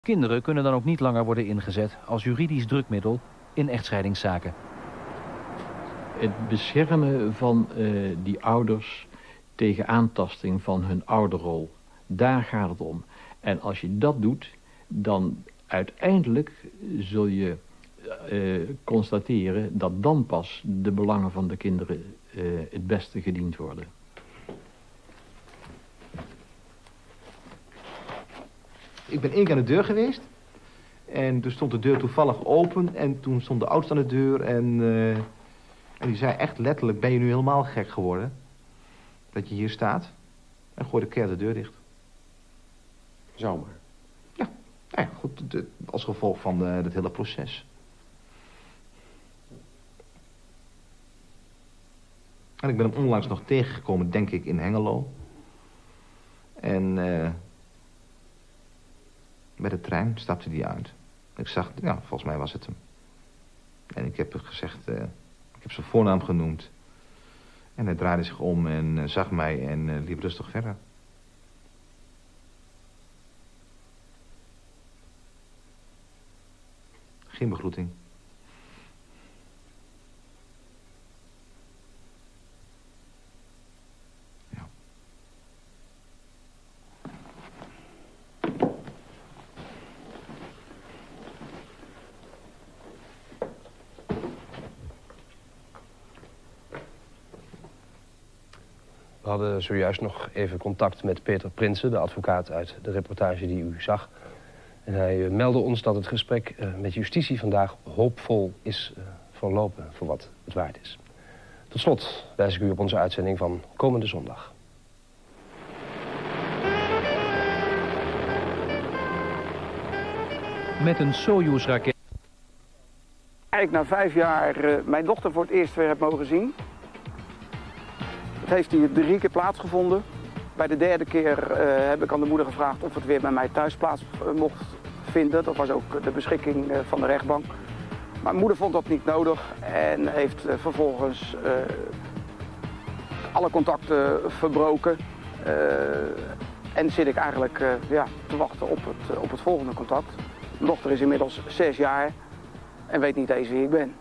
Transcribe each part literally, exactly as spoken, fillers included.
Kinderen kunnen dan ook niet langer worden ingezet als juridisch drukmiddel in echtscheidingszaken. Het beschermen van uh, die ouders tegen aantasting van hun ouderrol, daar gaat het om. En als je dat doet, dan uiteindelijk zul je uh, constateren dat dan pas de belangen van de kinderen uh, het beste gediend worden. Ik ben één keer aan de deur geweest. En toen stond de deur toevallig open. En toen stond de oudste aan de deur. En, uh, en die zei echt letterlijk, ben je nu helemaal gek geworden? Dat je hier staat. En gooide keer de deur dicht. Zomaar? Ja, nou ja, goed. De, als gevolg van uh, dat hele proces. En ik ben hem onlangs nog tegengekomen, denk ik, in Hengelo. En... Uh, Met de trein stapte hij uit. Ik zag, ja, volgens mij was het hem. En ik heb gezegd, uh, ik heb zijn voornaam genoemd. En hij draaide zich om en uh, zag mij en uh, liep rustig verder. Geen begroeting. We hadden zojuist nog even contact met Peter Prinsen, de advocaat uit de reportage die u zag. En hij uh, meldde ons dat het gesprek uh, met justitie vandaag hoopvol is uh, verlopen voor wat het waard is. Tot slot wijs ik u op onze uitzending van komende zondag. Met een Soyuz-raket. Ik na vijf jaar uh, mijn dochter voor het eerst weer heb mogen zien. Het heeft hier drie keer plaatsgevonden. Bij de derde keer uh, heb ik aan de moeder gevraagd of het weer bij mij thuis plaats uh, mocht vinden. Dat was ook de beschikking uh, van de rechtbank. Maar mijn moeder vond dat niet nodig en heeft uh, vervolgens uh, alle contacten verbroken. Uh, en zit ik eigenlijk uh, ja, te wachten op het, uh, op het volgende contact. Mijn dochter is inmiddels zes jaar en weet niet eens wie ik ben.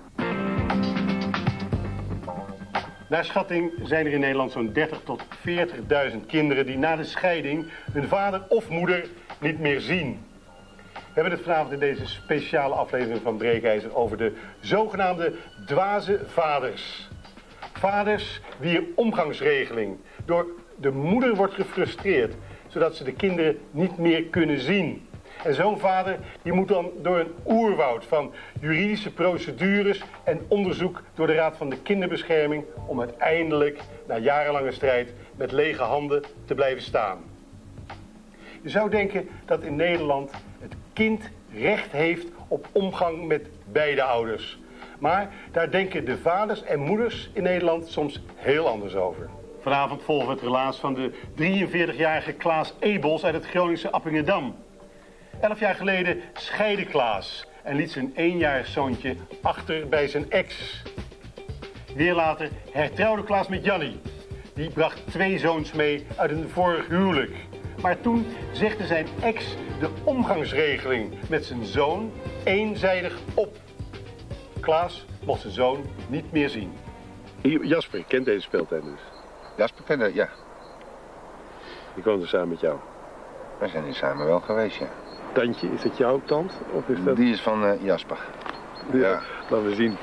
Naar schatting zijn er in Nederland zo'n dertig tot veertigduizend kinderen die na de scheiding hun vader of moeder niet meer zien. We hebben het vanavond in deze speciale aflevering van Breekijzer over de zogenaamde dwaze vaders. Vaders wier omgangsregeling door de moeder wordt gefrustreerd, zodat ze de kinderen niet meer kunnen zien. En zo'n vader die moet dan door een oerwoud van juridische procedures en onderzoek door de Raad van de Kinderbescherming om uiteindelijk, na jarenlange strijd, met lege handen te blijven staan. Je zou denken dat in Nederland het kind recht heeft op omgang met beide ouders. Maar daar denken de vaders en moeders in Nederland soms heel anders over. Vanavond volgen we het relaas van de drieënveertigjarige Klaas Ebels uit het Groningse Appingedam. Elf jaar geleden scheidde Klaas en liet zijn eenjarig zoontje achter bij zijn ex. Weer later hertrouwde Klaas met Jannie. Die bracht twee zoons mee uit een vorig huwelijk. Maar toen zegde zijn ex de omgangsregeling met zijn zoon eenzijdig op. Klaas mocht zijn zoon niet meer zien. Jasper kent deze speeltuin dus? Jasper kent, ja. Die woonde samen met jou? We zijn hier samen wel geweest, ja. Tantje, is dat jouw tand? Of is dat... Die is van uh, Jasper. Ja, ja, laten we zien.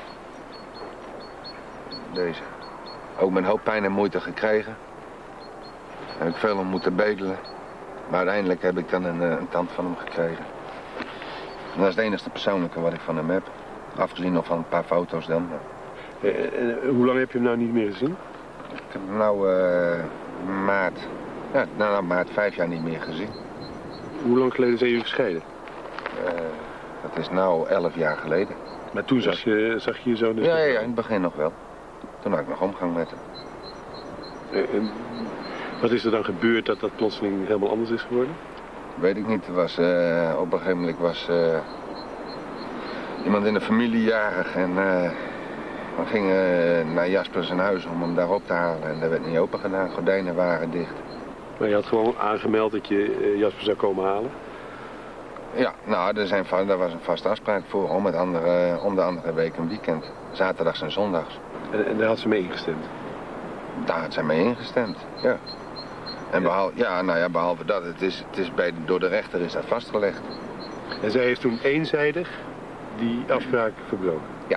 Deze. Ook met een hoop pijn en moeite gekregen. Heb ik veel om moeten bedelen. Maar uiteindelijk heb ik dan een, een tand van hem gekregen. En dat is het enige persoonlijke wat ik van hem heb. Afgezien nog van een paar foto's dan. En, en, hoe lang heb je hem nou niet meer gezien? Ik heb hem nou uh, maart, ja, nou, nou maart vijf jaar niet meer gezien. Hoe lang geleden zijn jullie gescheiden? Uh, dat is nou elf jaar geleden. Maar toen zag je, zag je je zoon dus... Ja, ja, ja, in het begin nog wel. Toen had ik nog omgang met hem. En, en wat is er dan gebeurd dat dat plotseling helemaal anders is geworden? Weet ik niet. Er was, uh, op een gegeven moment was uh, iemand in de familie jarig en uh, we gingen uh, naar Jasper zijn huis om hem daar op te halen. En dat werd niet open gedaan, gordijnen waren dicht. Maar je had gewoon aangemeld dat je uh, Jasper zou komen halen? Ja, nou, er, zijn, er was een vaste afspraak voor om, het andere, om de andere week een weekend. Zaterdags en zondags. En, en daar had ze mee ingestemd? Daar had zij mee ingestemd, ja. En behalve, ja, nou ja, behalve dat, het is, het is bij, door de rechter is dat vastgelegd. En zij heeft toen eenzijdig die afspraak verbroken? Ja.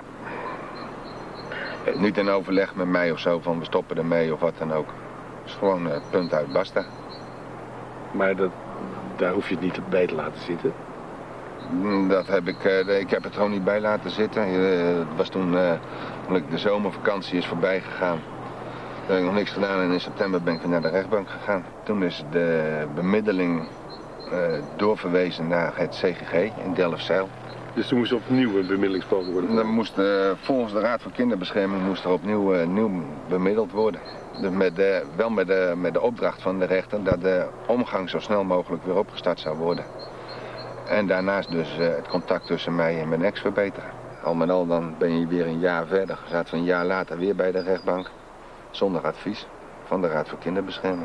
Niet in overleg met mij of zo, van we stoppen ermee of wat dan ook. Het is gewoon uh, punt uit, basta. Maar dat, daar hoef je het niet bij te laten zitten? Dat heb ik, uh, ik heb het gewoon niet bij laten zitten. Uh, het was toen, uh, toen de zomervakantie is voorbij gegaan. Toen heb ik nog niks gedaan en in september ben ik weer naar de rechtbank gegaan. Toen is de bemiddeling uh, doorverwezen naar het C G G in Delfzijl. Dus toen moest opnieuw een bemiddelingspoging worden? Dan moest, uh, volgens de Raad voor Kinderbescherming moest er opnieuw uh, nieuw bemiddeld worden. Dus met de, wel met de, met de opdracht van de rechter dat de omgang zo snel mogelijk weer opgestart zou worden. En daarnaast dus uh, het contact tussen mij en mijn ex verbeteren. Al met al dan ben je weer een jaar verder. Je zaten we een jaar later weer bij de rechtbank. Zonder advies van de Raad voor Kinderbescherming.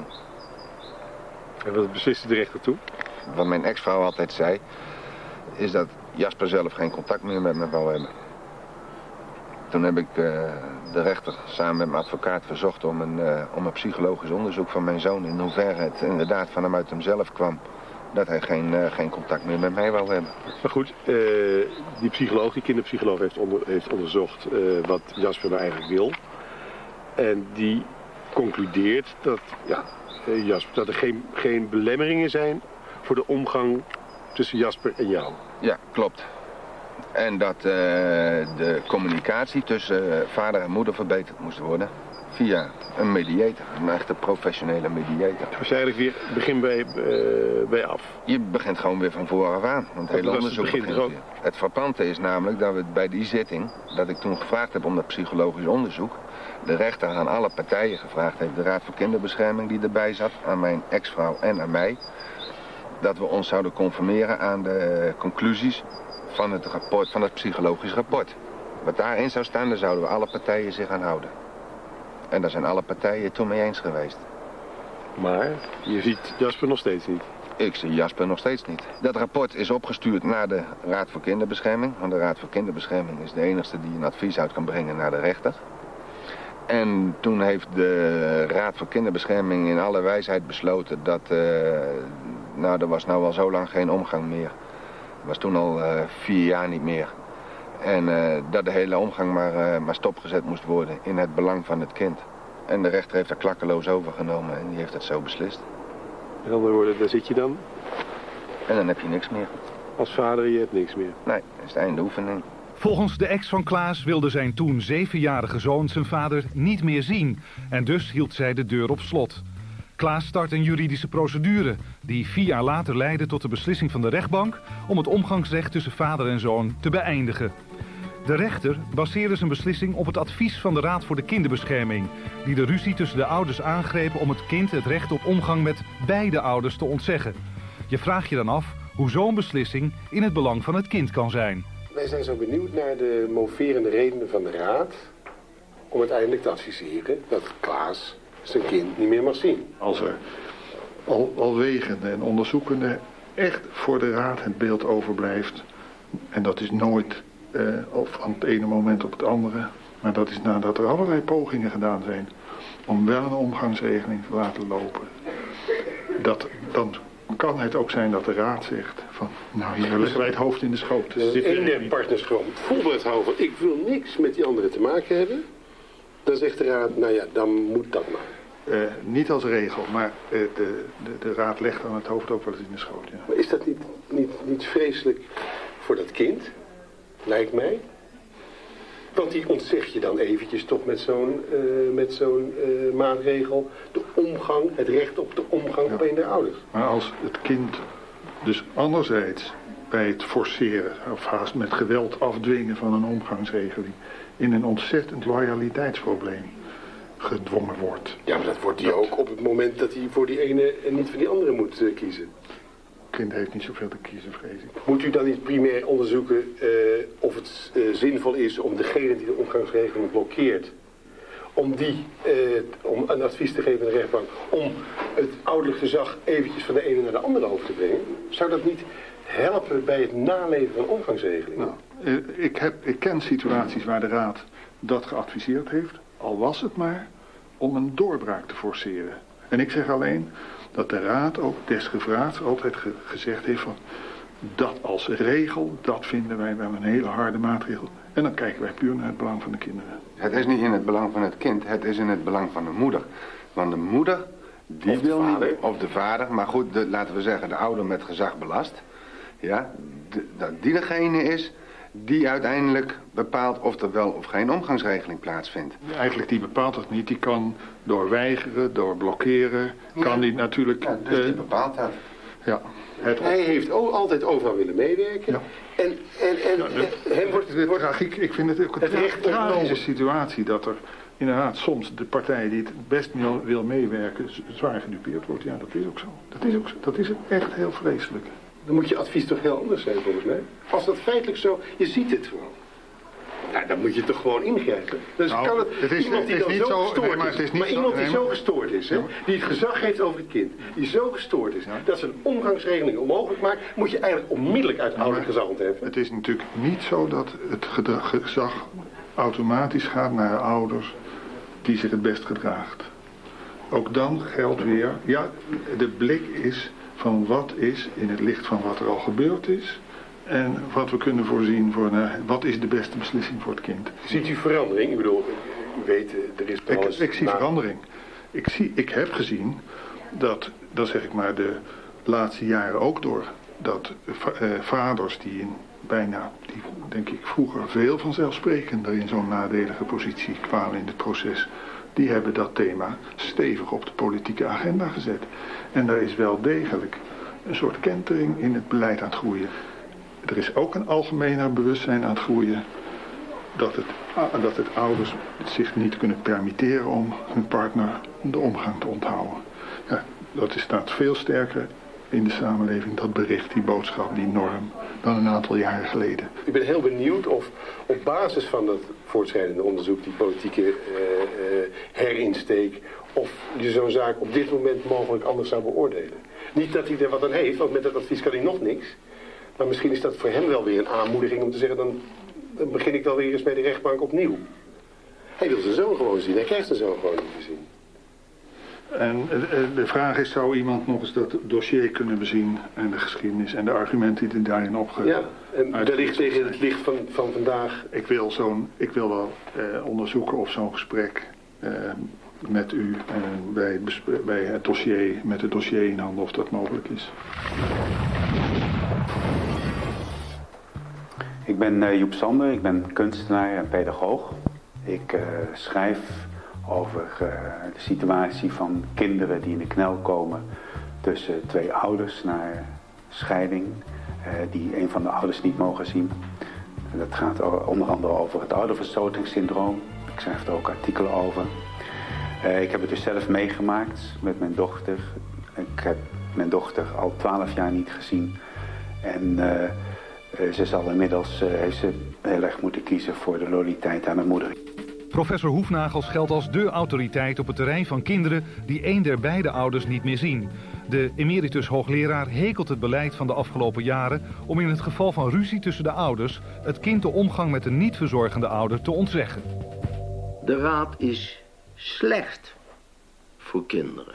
En wat besliste de rechter toen? Wat mijn ex-vrouw altijd zei, is dat Jasper zelf geen contact meer met me wou hebben. Toen heb ik uh, de rechter samen met mijn advocaat verzocht om een, uh, om een psychologisch onderzoek van mijn zoon. In hoeverre het inderdaad van hem uit hemzelf kwam. Dat hij geen, uh, geen contact meer met mij wou hebben. Maar goed, uh, die psycholoog, die kinderpsycholoog heeft, onder, heeft onderzocht uh, wat Jasper nou eigenlijk wil. En die concludeert dat, ja, uh, Jasper, dat er geen, geen belemmeringen zijn voor de omgang tussen Jasper en jou. Ja, klopt. En dat uh, de communicatie tussen uh, vader en moeder verbeterd moest worden. Via een mediator, een echte professionele mediator. Dus eigenlijk weer begin bij, uh, bij af. Je begint gewoon weer van vooraf aan. Want het hele onderzoek begint, begint weer. Het frappante is namelijk dat we bij die zitting, dat ik toen gevraagd heb om dat psychologisch onderzoek, de rechter aan alle partijen gevraagd heeft, de Raad voor Kinderbescherming die erbij zat, aan mijn ex-vrouw en aan mij, dat we ons zouden conformeren aan de conclusies van het rapport, van het psychologisch rapport. Wat daarin zou staan, daar zouden we alle partijen zich aan houden. En daar zijn alle partijen het toen mee eens geweest. Maar je ziet Jasper nog steeds niet? Ik zie Jasper nog steeds niet. Dat rapport is opgestuurd naar de Raad voor Kinderbescherming. Want de Raad voor Kinderbescherming is de enige die een advies uit kan brengen naar de rechter. En toen heeft de Raad voor Kinderbescherming in alle wijsheid besloten dat... Uh, nou, er was nou al zo lang geen omgang meer. Er was toen al uh, vier jaar niet meer. En uh, dat de hele omgang maar, uh, maar stopgezet moest worden in het belang van het kind. En de rechter heeft daar klakkeloos overgenomen en die heeft het zo beslist. Met andere woorden, daar zit je dan? En dan heb je niks meer. Als vader, je hebt niks meer? Nee, dat is het einde oefening. Volgens de ex van Klaas wilde zijn toen zevenjarige zoon zijn vader niet meer zien. En dus hield zij de deur op slot. Klaas start een juridische procedure die vier jaar later leidde tot de beslissing van de rechtbank om het omgangsrecht tussen vader en zoon te beëindigen. De rechter baseerde zijn beslissing op het advies van de Raad voor de Kinderbescherming, die de ruzie tussen de ouders aangreep om het kind het recht op omgang met beide ouders te ontzeggen. Je vraagt je dan af hoe zo'n beslissing in het belang van het kind kan zijn. Wij zijn zo benieuwd naar de moverende redenen van de Raad om uiteindelijk te adviseren dat Klaas zijn kind niet meer mag zien. Als er al, al wegende en onderzoekende echt voor de Raad het beeld overblijft, en dat is nooit uh, van het ene moment op het andere, maar dat is nadat er allerlei pogingen gedaan zijn om wel een omgangsregeling te laten lopen, dat, dan kan het ook zijn dat de Raad zegt van, nou hier leggen wij het hoofd in de schoot. Dus de ene partnerschap volbert houden, ik wil niks met die andere te maken hebben. Dan zegt de Raad, nou ja, dan moet dat maar. Uh, niet als regel, maar uh, de, de, de Raad legt dan het hoofd ook wel eens in de schoot. Ja. Maar is dat niet, niet, niet vreselijk voor dat kind? Lijkt mij. Want die ontzeg je dan eventjes toch met zo'n uh, met zo'n uh, maatregel. De omgang, het recht op de omgang ja. bij de ouders. Maar als het kind dus anderzijds bij het forceren of haast met geweld afdwingen van een omgangsregeling in een ontzettend loyaliteitsprobleem gedwongen wordt. Ja, maar dat wordt hij ook op het moment dat hij voor die ene en niet voor die andere moet uh, kiezen. Het kind heeft niet zoveel te kiezen, vrees ik. Moet u dan niet primair onderzoeken uh, of het uh, zinvol is om degene die de omgangsregeling blokkeert, om die, uh, om een advies te geven aan de rechtbank, om het ouderlijk gezag eventjes van de ene naar de andere over te brengen? Zou dat niet helpen bij het naleven van omgangsregelingen? Nou, ik, heb, ik ken situaties waar de Raad dat geadviseerd heeft, al was het maar om een doorbraak te forceren. En ik zeg alleen dat de Raad ook desgevraagd altijd ge, gezegd heeft van dat als regel, dat vinden wij wel een hele harde maatregel. En dan kijken wij puur naar het belang van de kinderen. Het is niet in het belang van het kind, het is in het belang van de moeder. Want de moeder, die of de wil vader. niet, of de vader, maar goed, de, laten we zeggen de ouder met gezag belast. Ja, de, dat die degene is die uiteindelijk bepaalt of er wel of geen omgangsregeling plaatsvindt. Eigenlijk die bepaalt dat niet, die kan door weigeren, door blokkeren, Ja. kan die natuurlijk... Ja, dus die uh, bepaalt dat. Ja. Het Hij heeft ook altijd overal willen meewerken. Ja. En, en, en, Ja, de, en hem wordt... de wordt tragiek, ik vind het ook een het tra recht tragische ontnomen. situatie dat er inderdaad soms de partij die het best wil, wil meewerken z- zwaar gedupeerd wordt. Ja, dat is ook zo. Dat is ook zo. Dat is echt heel vreselijk. Dan moet je advies toch heel anders zijn volgens mij. Als dat feitelijk zo... Je ziet het gewoon. Nou, dan moet je toch gewoon ingrijpen. Dus Nou, kan het, het is- iemand die het is dan niet zo zo- gestoord nee, maar is, het is niet maar zo- iemand die nee, zo maar- gestoord is, hè, Ja, maar- die het gezag heeft over het kind, die zo gestoord is, dat ze een omgangsregeling onmogelijk maakt, moet je eigenlijk onmiddellijk uit ouderlijk gezag ontheffen. Het is natuurlijk niet zo dat het gedrag, gezag automatisch gaat naar ouders die zich het best gedraagt. Ook dan geldt weer, ja, de blik is van wat is in het licht van wat er al gebeurd is en wat we kunnen voorzien voor uh, wat is de beste beslissing voor het kind. Ziet u verandering? Ik bedoel, u weet, er is Ik, alles... ik zie na- verandering. Ik, zie, ik heb gezien dat, dat zeg ik maar de laatste jaren ook door, dat va- eh, vaders die in bijna, die denk ik vroeger veel vanzelfsprekender in zo'n nadelige positie kwamen in het proces, die hebben dat thema stevig op de politieke agenda gezet. En daar is wel degelijk een soort kentering in het beleid aan het groeien. Er is ook een algemener bewustzijn aan het groeien dat het, dat het ouders zich niet kunnen permitteren om hun partner de omgang te onthouden. Ja, dat is, staat veel sterker in de samenleving, dat bericht, die boodschap, die norm, dan een aantal jaren geleden. Ik ben heel benieuwd of op basis van dat voortschrijdende onderzoek, die politieke uh, uh, herinsteek, of je zo'n zaak op dit moment mogelijk anders zou beoordelen. Niet dat hij er wat aan heeft, want met dat advies kan hij nog niks. Maar misschien is dat voor hem wel weer een aanmoediging om te zeggen, dan, dan begin ik wel weer eens bij de rechtbank opnieuw. Hij wil zijn zoon gewoon zien, hij krijgt zijn zoon gewoon niet te zien. En de vraag is, zou iemand nog eens dat dossier kunnen bezien en de geschiedenis en de argumenten die daarin opge... Ja, en wellicht tegen het licht van, van vandaag. Ik wil, zo'n, ik wil wel eh, onderzoeken of zo'n gesprek eh, met u en bij, het bespre- bij het dossier, met het dossier in handen, of dat mogelijk is. Ik ben uh, Joep Sander, ik ben kunstenaar en pedagoog. Ik uh, schrijf over uh, de situatie van kinderen die in de knel komen tussen twee ouders na scheiding, uh, die een van de ouders niet mogen zien. En dat gaat onder andere over het ouderverstotingssyndroom. Ik schrijf er ook artikelen over. Uh, ik heb het dus zelf meegemaakt met mijn dochter. Ik heb mijn dochter al twaalf jaar niet gezien. En uh, uh, ze zal inmiddels uh, heeft ze heel erg moeten kiezen voor de loyaliteit aan haar moeder. Professor Hoefnagels geldt als dé autoriteit op het terrein van kinderen die één der beide ouders niet meer zien. De emeritus hoogleraar hekelt het beleid van de afgelopen jaren om in het geval van ruzie tussen de ouders het kind de omgang met een niet verzorgende ouder te ontzeggen. De raad is slecht voor kinderen.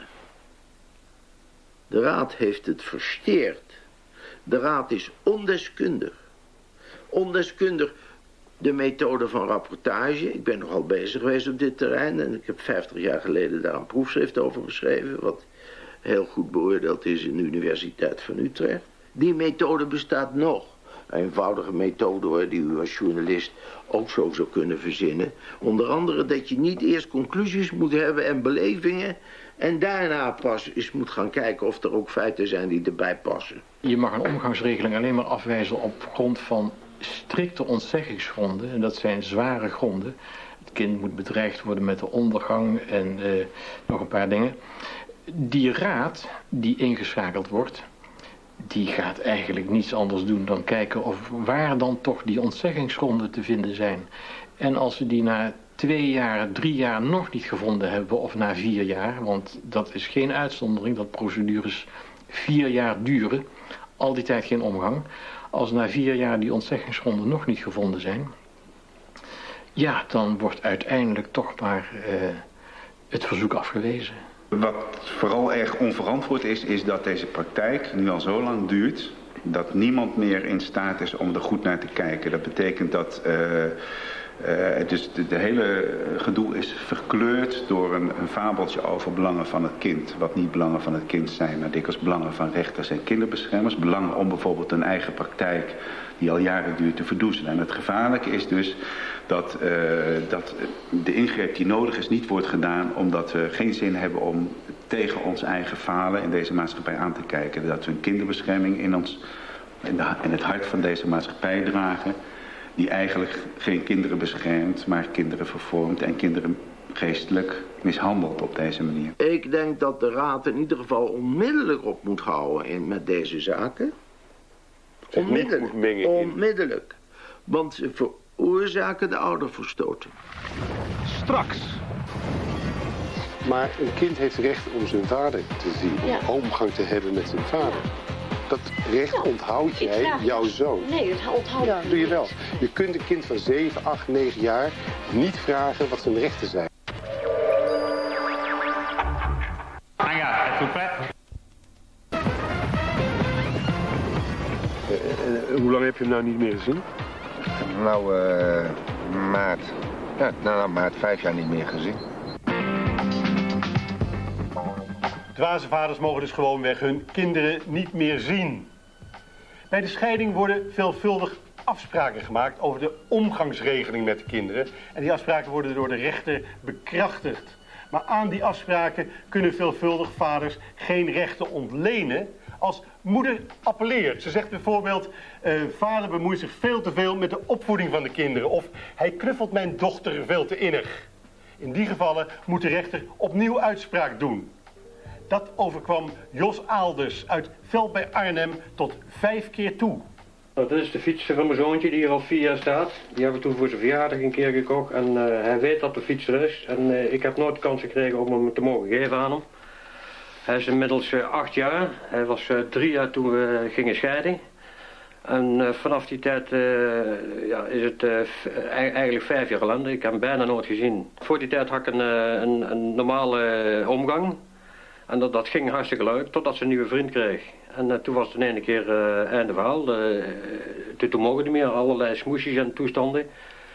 De raad heeft het versteerd. De raad is ondeskundig. Ondeskundig de methode van rapportage. Ik ben nogal bezig geweest op dit terrein en ik heb vijftig jaar geleden daar een proefschrift over geschreven, wat heel goed beoordeeld is in de Universiteit van Utrecht. Die methode bestaat nog. Een eenvoudige methode hoor, die u als journalist ook zo zou kunnen verzinnen. Onder andere dat je niet eerst conclusies moet hebben en belevingen en daarna pas eens moet gaan kijken of er ook feiten zijn die erbij passen. Je mag een omgangsregeling alleen maar afwijzen op grond van strikte ontzeggingsgronden. En dat zijn zware gronden. Het kind moet bedreigd worden met de ondergang en uh, nog een paar dingen. Die raad die ingeschakeld wordt, die gaat eigenlijk niets anders doen dan kijken of waar dan toch die ontzeggingsgronden te vinden zijn. En als ze die na twee jaar, drie jaar nog niet gevonden hebben, of na vier jaar, want dat is geen uitzondering dat procedures vier jaar duren. al die tijd geen omgang. Als na vier jaar die ontzeggingsgronden nog niet gevonden zijn, ja, dan wordt uiteindelijk toch maar uh, het verzoek afgewezen. Wat vooral erg onverantwoord is, is dat deze praktijk nu al zo lang duurt dat niemand meer in staat is om er goed naar te kijken. Dat betekent dat uh, uh, dus de, de hele gedoe is verkleurd door een, een fabeltje over belangen van het kind. Wat niet belangen van het kind zijn, maar dikwijls belangen van rechters en kinderbeschermers. Belangen om bijvoorbeeld een eigen praktijk die al jaren duurt te verdoezelen. En het gevaarlijke is dus dat, uh, dat de ingreep die nodig is niet wordt gedaan omdat we geen zin hebben om tegen ons eigen falen in deze maatschappij aan te kijken. Dat we een kinderbescherming in, ons, in, de, in het hart van deze maatschappij dragen die eigenlijk geen kinderen beschermt, maar kinderen vervormt en kinderen geestelijk mishandelt op deze manier. Ik denk dat de Raad in ieder geval onmiddellijk op moet houden in, met deze zaken. Onmiddellijk. Onmiddellijk. Want ze veroorzaken de ouderverstoting. Straks. Maar een kind heeft recht om zijn vader te zien, om ja. omgang te hebben met zijn vader. Dat recht ja. onthoud jij jouw zoon. Nee, dat onthoud ik. Dat doe je wel. Je kunt een kind van zeven, acht, negen jaar niet vragen wat zijn rechten zijn. Ah ja, het doet uh, uh, Hoe lang heb je hem nou niet meer gezien? Nou, uh, maart. Ja, nou, nou, maart, vijf jaar niet meer gezien. Dwaze vaders mogen dus gewoonweg hun kinderen niet meer zien. Bij de scheiding worden veelvuldig afspraken gemaakt over de omgangsregeling met de kinderen. En die afspraken worden door de rechter bekrachtigd. Maar aan die afspraken kunnen veelvuldig vaders geen rechten ontlenen als moeder appelleert. Ze zegt bijvoorbeeld, uh, vader bemoeit zich veel te veel met de opvoeding van de kinderen. Of hij knuffelt mijn dochter veel te innig. In die gevallen moet de rechter opnieuw uitspraak doen. Dat overkwam Jos Aalders uit Veld bij Arnhem tot vijf keer toe. Nou, dit is de fiets van mijn zoontje die hier al vier jaar staat. Die hebben we toen voor zijn verjaardag een keer gekocht. En uh, hij weet dat de fiets er is. En uh, ik heb nooit de kans gekregen om hem te mogen geven aan hem. Hij is inmiddels uh, acht jaar. Hij was uh, drie jaar toen we gingen scheiden. En uh, vanaf die tijd uh, ja, is het uh, eigenlijk vijf jaar geleden. Ik heb hem bijna nooit gezien. Voor die tijd had ik een, uh, een, een normale uh, omgang. En dat, dat ging hartstikke leuk, totdat ze een nieuwe vriend kreeg. En uh, toen was het in ene keer uh, einde verhaal. Uh, toen, toen mogen niet meer, allerlei smoesjes en toestanden.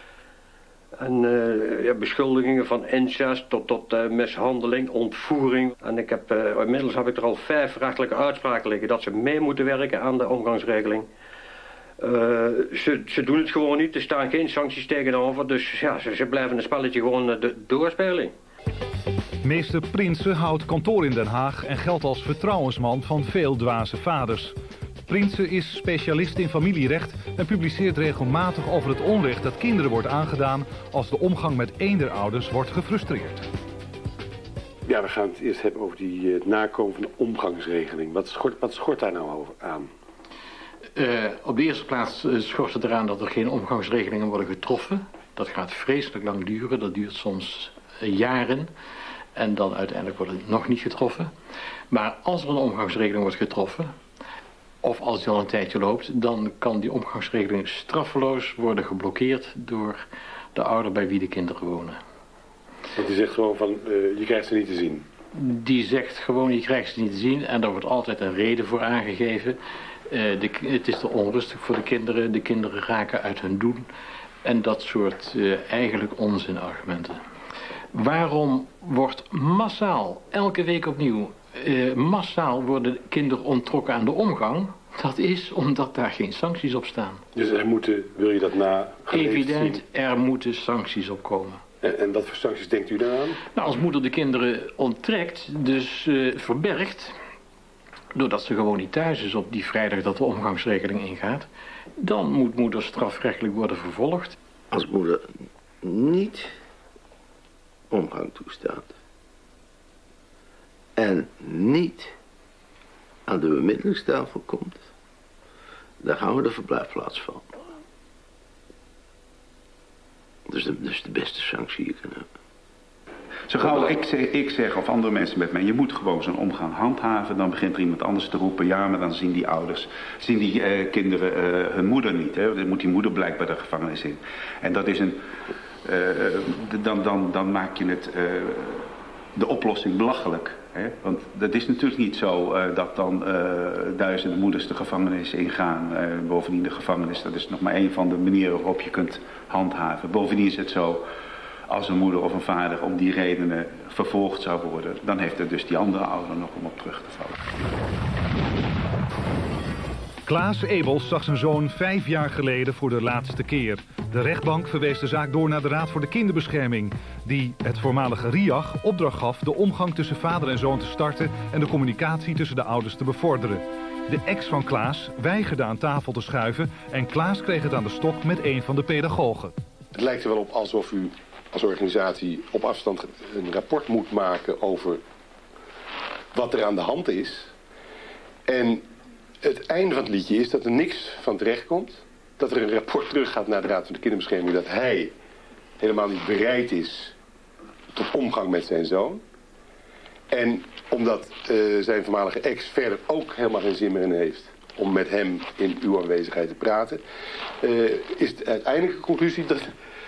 En uh, ja, beschuldigingen van incest tot, tot uh, mishandeling, ontvoering. En ik heb, uh, inmiddels heb ik er al vijf rechtelijke uitspraken liggen dat ze mee moeten werken aan de omgangsregeling. Uh, ze, ze doen het gewoon niet, er staan geen sancties tegenover. Dus ja, ze, ze blijven het spelletje gewoon uh, doorspelen. Meester Prinsen houdt kantoor in Den Haag en geldt als vertrouwensman van veel dwaze vaders. Prinsen is specialist in familierecht en publiceert regelmatig over het onrecht dat kinderen wordt aangedaan als de omgang met één der ouders wordt gefrustreerd. Ja, we gaan het eerst hebben over die uh, nakomen van de omgangsregeling. Wat schort, wat schort daar nou over aan? Uh, op de eerste plaats uh, schort het eraan dat er geen omgangsregelingen worden getroffen. Dat gaat vreselijk lang duren, dat duurt soms uh, jaren. En dan uiteindelijk wordt het nog niet getroffen. Maar als er een omgangsregeling wordt getroffen, of als die al een tijdje loopt, dan kan die omgangsregeling straffeloos worden geblokkeerd door de ouder bij wie de kinderen wonen. Want die zegt gewoon van, uh, je krijgt ze niet te zien? Die zegt gewoon, je krijgt ze niet te zien en daar wordt altijd een reden voor aangegeven. Uh, de, het is te onrustig voor de kinderen, de kinderen raken uit hun doen en dat soort uh, eigenlijk onzinargumenten. Waarom wordt massaal, elke week opnieuw, uh, massaal worden kinderen onttrokken aan de omgang? Dat is omdat daar geen sancties op staan. Dus er moeten, wil je dat na Evident, zien? Er moeten sancties op komen. En, en wat voor sancties denkt u daaraan? Nou, als moeder de kinderen onttrekt, dus uh, verbergt, doordat ze gewoon niet thuis is op die vrijdag dat de omgangsregeling ingaat, dan moet moeder strafrechtelijk worden vervolgd. Als moeder niet omgang toestaat en niet aan de bemiddelingstafel komt, dan gaan we de verblijfplaats van. Dus de, dus de beste sanctie je kan hebben. Zo gauw ik zeg, ik zeg of andere mensen met mij, je moet gewoon zo'n omgang handhaven, dan begint er iemand anders te roepen, ja, maar dan zien die ouders, zien die uh, kinderen uh, hun moeder niet. Hè? Dan moet die moeder blijkbaar de gevangenis in. En dat is een, uh, dan, dan, dan maak je het, uh, de oplossing belachelijk. Hè? Want dat is natuurlijk niet zo uh, dat dan uh, duizenden moeders de gevangenis ingaan. Uh, bovendien de gevangenis, dat is nog maar één van de manieren waarop je kunt handhaven. Bovendien is het zo, als een moeder of een vader om die redenen vervolgd zou worden, dan heeft er dus die andere ouder nog om op terug te vallen. Klaas Ebels zag zijn zoon vijf jaar geleden voor de laatste keer. De rechtbank verwees de zaak door naar de Raad voor de Kinderbescherming, die het voormalige R I A G opdracht gaf de omgang tussen vader en zoon te starten en de communicatie tussen de ouders te bevorderen. De ex van Klaas weigerde aan tafel te schuiven en Klaas kreeg het aan de stok met een van de pedagogen. Het lijkt er wel op alsof u als organisatie op afstand een rapport moet maken over wat er aan de hand is. En het einde van het liedje is dat er niks van terecht komt. Dat er een rapport teruggaat naar de Raad van de Kinderbescherming dat hij helemaal niet bereid is tot omgang met zijn zoon. En omdat uh, zijn voormalige ex verder ook helemaal geen zin meer in heeft om met hem in uw aanwezigheid te praten, uh, is de uiteindelijke conclusie dat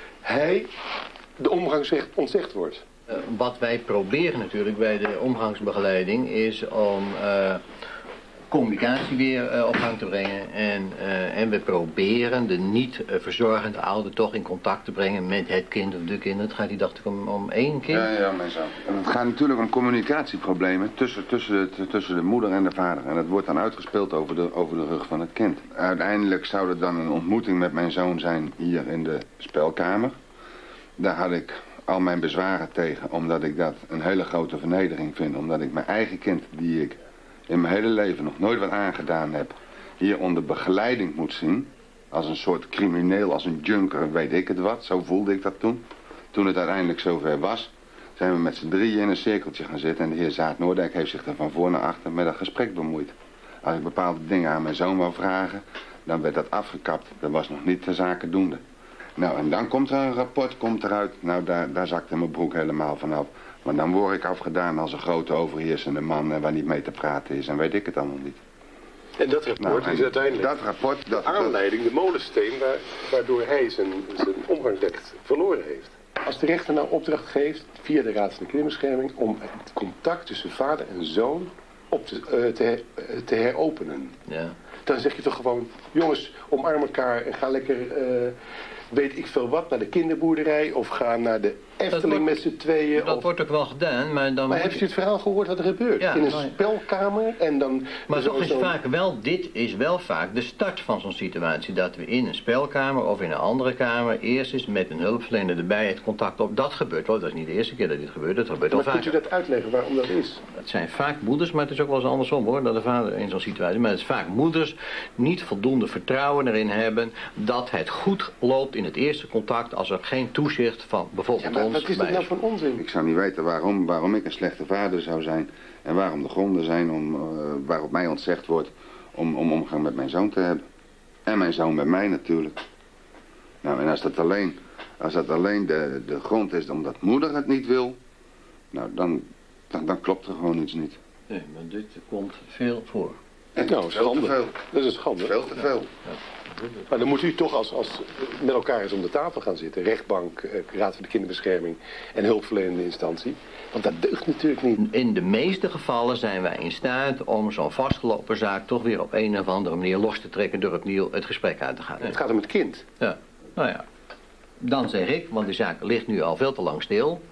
hij de omgangsrecht ontzegd wordt. Uh, wat wij proberen natuurlijk bij de omgangsbegeleiding is om uh, communicatie weer uh, op gang te brengen. En, uh, en we proberen de niet uh, verzorgende ouder toch in contact te brengen met het kind of de kind. Het gaat hier dacht ik om, om één kind. Ja, ja, mijn zoon. En het gaat natuurlijk om communicatieproblemen tussen, tussen, de, tussen de moeder en de vader. En dat wordt dan uitgespeeld over de, over de rug van het kind. Uiteindelijk zou er dan een ontmoeting met mijn zoon zijn hier in de spelkamer. Daar had ik al mijn bezwaren tegen, omdat ik dat een hele grote vernedering vind. Omdat ik mijn eigen kind, die ik in mijn hele leven nog nooit wat aangedaan heb, hier onder begeleiding moet zien. Als een soort crimineel, als een junker, weet ik het wat. Zo voelde ik dat toen. Toen het uiteindelijk zover was, zijn we met z'n drieën in een cirkeltje gaan zitten. En de heer Zaat Noordijk heeft zich er van voor naar achter met dat gesprek bemoeid. Als ik bepaalde dingen aan mijn zoon wou vragen, dan werd dat afgekapt. Dat was nog niet de zaken doende. Nou, en dan komt er een rapport, komt eruit. Nou, daar, daar zakte mijn broek helemaal vanaf. Maar dan word ik afgedaan als een grote overheersende man en waar niet mee te praten is. En weet ik het allemaal niet. En dat rapport nou, en is uiteindelijk dat rapport, dat, de aanleiding, de molensteen, waar, waardoor hij zijn, zijn omgangsrecht verloren heeft. Als de rechter nou opdracht geeft, via de Raad van de Kinderbescherming, om het contact tussen vader en zoon op te, uh, te, her, uh, te heropenen. Ja. Dan zeg je toch gewoon, jongens, omarm elkaar en ga lekker, uh, weet ik veel wat, naar de kinderboerderij of ga naar de Efteling wordt, met z'n tweeën. Dat of... wordt ook wel gedaan, maar dan... Maar heb je het verhaal gehoord wat er gebeurt? Ja, in een maar... spelkamer en dan... Maar toch is zo... vaak wel, dit is wel vaak de start van zo'n situatie. Dat we in een spelkamer of in een andere kamer eerst eens met een hulpverlener erbij het contact op. Dat gebeurt wel, dat is niet de eerste keer dat dit gebeurt, dat gebeurt al vaak. Maar kunt u dat uitleggen waarom dat is? Het zijn vaak moeders, maar het is ook wel eens andersom hoor, dat de vader in zo'n situatie. Maar het is vaak moeders niet voldoende vertrouwen erin hebben dat het goed loopt in het eerste contact als er geen toezicht van bijvoorbeeld ja, ons wat is dat nou van onzin? Ik zou niet weten waarom, waarom ik een slechte vader zou zijn en waarom de gronden zijn om, uh, waarop mij ontzegd wordt om, om omgang met mijn zoon te hebben. En mijn zoon met mij natuurlijk. Nou, en als dat alleen, als dat alleen de, de grond is omdat moeder het niet wil, nou, dan, dan, dan klopt er gewoon iets niet. Nee, maar dit komt veel voor. En nou, schande. Veel. Dat is een schande. Veel te veel. Ja. Maar dan moet u toch als, als met elkaar eens om de tafel gaan zitten. Rechtbank, Raad voor de Kinderbescherming en hulpverlenende instantie. Want dat deugt natuurlijk niet. In de meeste gevallen zijn wij in staat om zo'n vastgelopen zaak toch weer op een of andere manier los te trekken door opnieuw het gesprek aan te gaan. Het gaat om het kind. Ja, nou ja. Dan zeg ik, want die zaak ligt nu al veel te lang stil.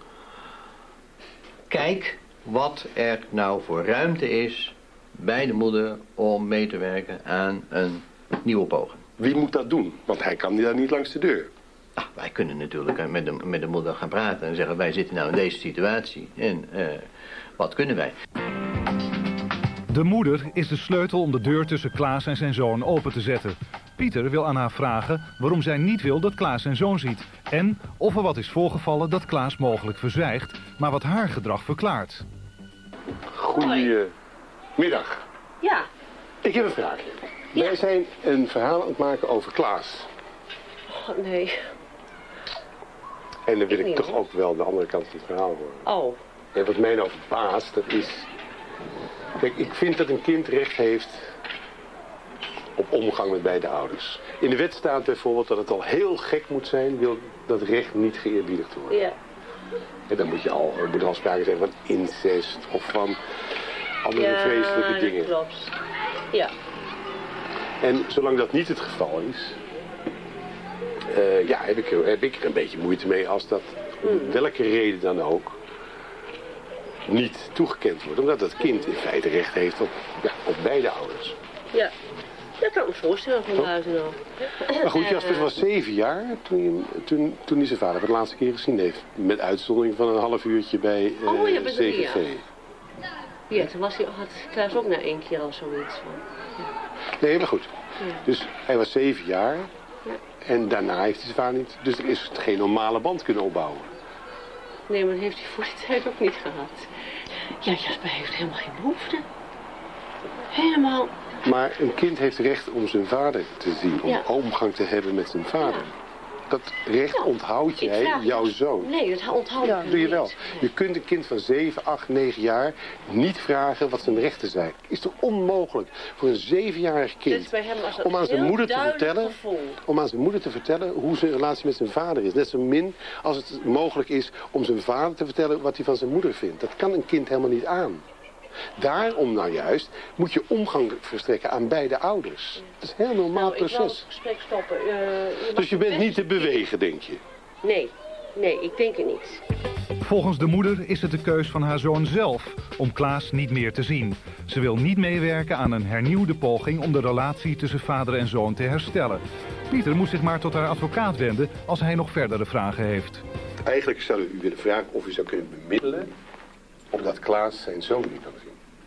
Kijk wat er nou voor ruimte is bij de moeder om mee te werken aan een nieuwe poging. Wie moet dat doen? Want hij kan daar niet langs de deur. Ah, wij kunnen natuurlijk met de, met de moeder gaan praten en zeggen wij zitten nou in deze situatie en uh, wat kunnen wij? De moeder is de sleutel om de deur tussen Klaas en zijn zoon open te zetten. Pieter wil aan haar vragen waarom zij niet wil dat Klaas zijn zoon ziet. En of er wat is voorgevallen dat Klaas mogelijk verzwijgt, maar wat haar gedrag verklaart. Goedemiddag. Ja. Ik heb een vraagje. Ja. Wij zijn een verhaal aan het maken over Klaas. Oh, nee. En dan wil Ik ik, niet, toch hoor. ook wel de andere kant van het verhaal horen. Oh. En wat mij nou verbaast, dat is... Kijk, ik vind dat een kind recht heeft op omgang met beide ouders. In de wet staat bijvoorbeeld dat het al heel gek moet zijn, wil dat recht niet geëerbiedigd worden. Ja. En dan moet je al, er moet al sprake zijn van incest of van andere ja, vreselijke dingen. Klopt. Ja. En zolang dat niet het geval is, uh, ja, heb ik, er, heb ik er een beetje moeite mee als dat, om welke reden dan ook, niet toegekend wordt. Omdat het kind in feite recht heeft op, ja, op beide ouders. Ja. Dat kan ik me voorstellen van buiten al. Maar goed, Jasper was zeven jaar toen hij, toen, toen hij zijn vader voor de laatste keer gezien heeft. Met uitzondering van een half uurtje bij uh, oh, ja, bij C drie G G. jaar. Ja, toen was hij, had thuis ook na één keer al zoiets van. Ja. Nee, maar goed. Ja. Dus hij was zeven jaar. Ja. En daarna heeft hij zijn vader niet... Dus er is geen normale band kunnen opbouwen. Nee, maar dat heeft hij voor die tijd ook niet gehad. Ja, Jasper heeft helemaal geen behoefte. Helemaal... Maar een kind heeft recht om zijn vader te zien. Om ja. omgang te hebben met zijn vader. Ja. Dat recht ja. onthoud jij jouw zoon. Nee, dat onthoud ik ja, doe je wel. Je kunt een kind van zeven, acht, negen jaar niet vragen wat zijn rechten zijn. Is toch onmogelijk voor een zevenjarig kind om aan zijn moeder te vertellen, gevoel. om aan zijn moeder te vertellen hoe zijn relatie met zijn vader is. Net zo min als het mogelijk is om zijn vader te vertellen wat hij van zijn moeder vindt. Dat kan een kind helemaal niet aan. Daarom nou juist moet je omgang verstrekken aan beide ouders. Dat is een heel normaal nou, proces. Ik wil het gesprek stoppen. Uh, je dus je bent niet te bewegen, denk je? Nee, nee, ik denk het niet. Volgens de moeder is het de keus van haar zoon zelf om Klaas niet meer te zien. Ze wil niet meewerken aan een hernieuwde poging om de relatie tussen vader en zoon te herstellen. Pieter moet zich maar tot haar advocaat wenden als hij nog verdere vragen heeft. Eigenlijk zou u willen vragen of u zou kunnen bemiddelen omdat Klaas zijn zoon niet kan zien.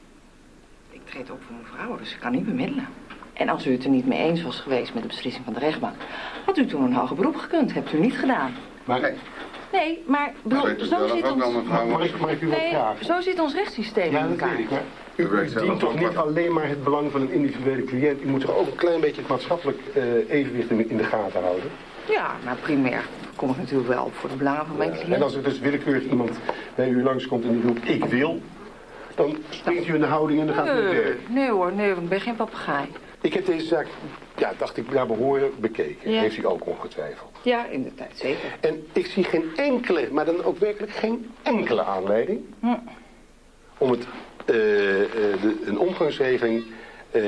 Ik treed op voor mijn vrouw, dus ik kan niet bemiddelen. En als u het er niet mee eens was geweest met de beslissing van de rechtbank, had u toen een hoger beroep gekund. Hebt u niet gedaan. Maar nee. Nee, maar bedoel, maar zo zit ons... Mag ik, mag ik u wat nee, vragen? zo zit ons rechtssysteem ja, in elkaar. Natuurlijk, maar u, u dient toch niet alleen maar het belang van een individuele cliënt. U moet toch ook een klein beetje het maatschappelijk uh, evenwicht in, in de gaten houden? Ja, maar primair kom ik natuurlijk wel op voor de belangen van mijn cliënt. En als er dus willekeurig iemand bij u langskomt en die roept ik wil, dan springt u in de houding en dan gaat u nee, weer. Nee hoor, nee, ik ben geen papegaai. Ik heb deze zaak, ja, dacht ik, naar behoren bekeken. Ja. Heeft u ook ongetwijfeld. Ja, in de tijd zeker. En ik zie geen enkele, maar dan ook werkelijk geen enkele aanleiding hm. om het, uh, uh, de, een omgangsregeling uh,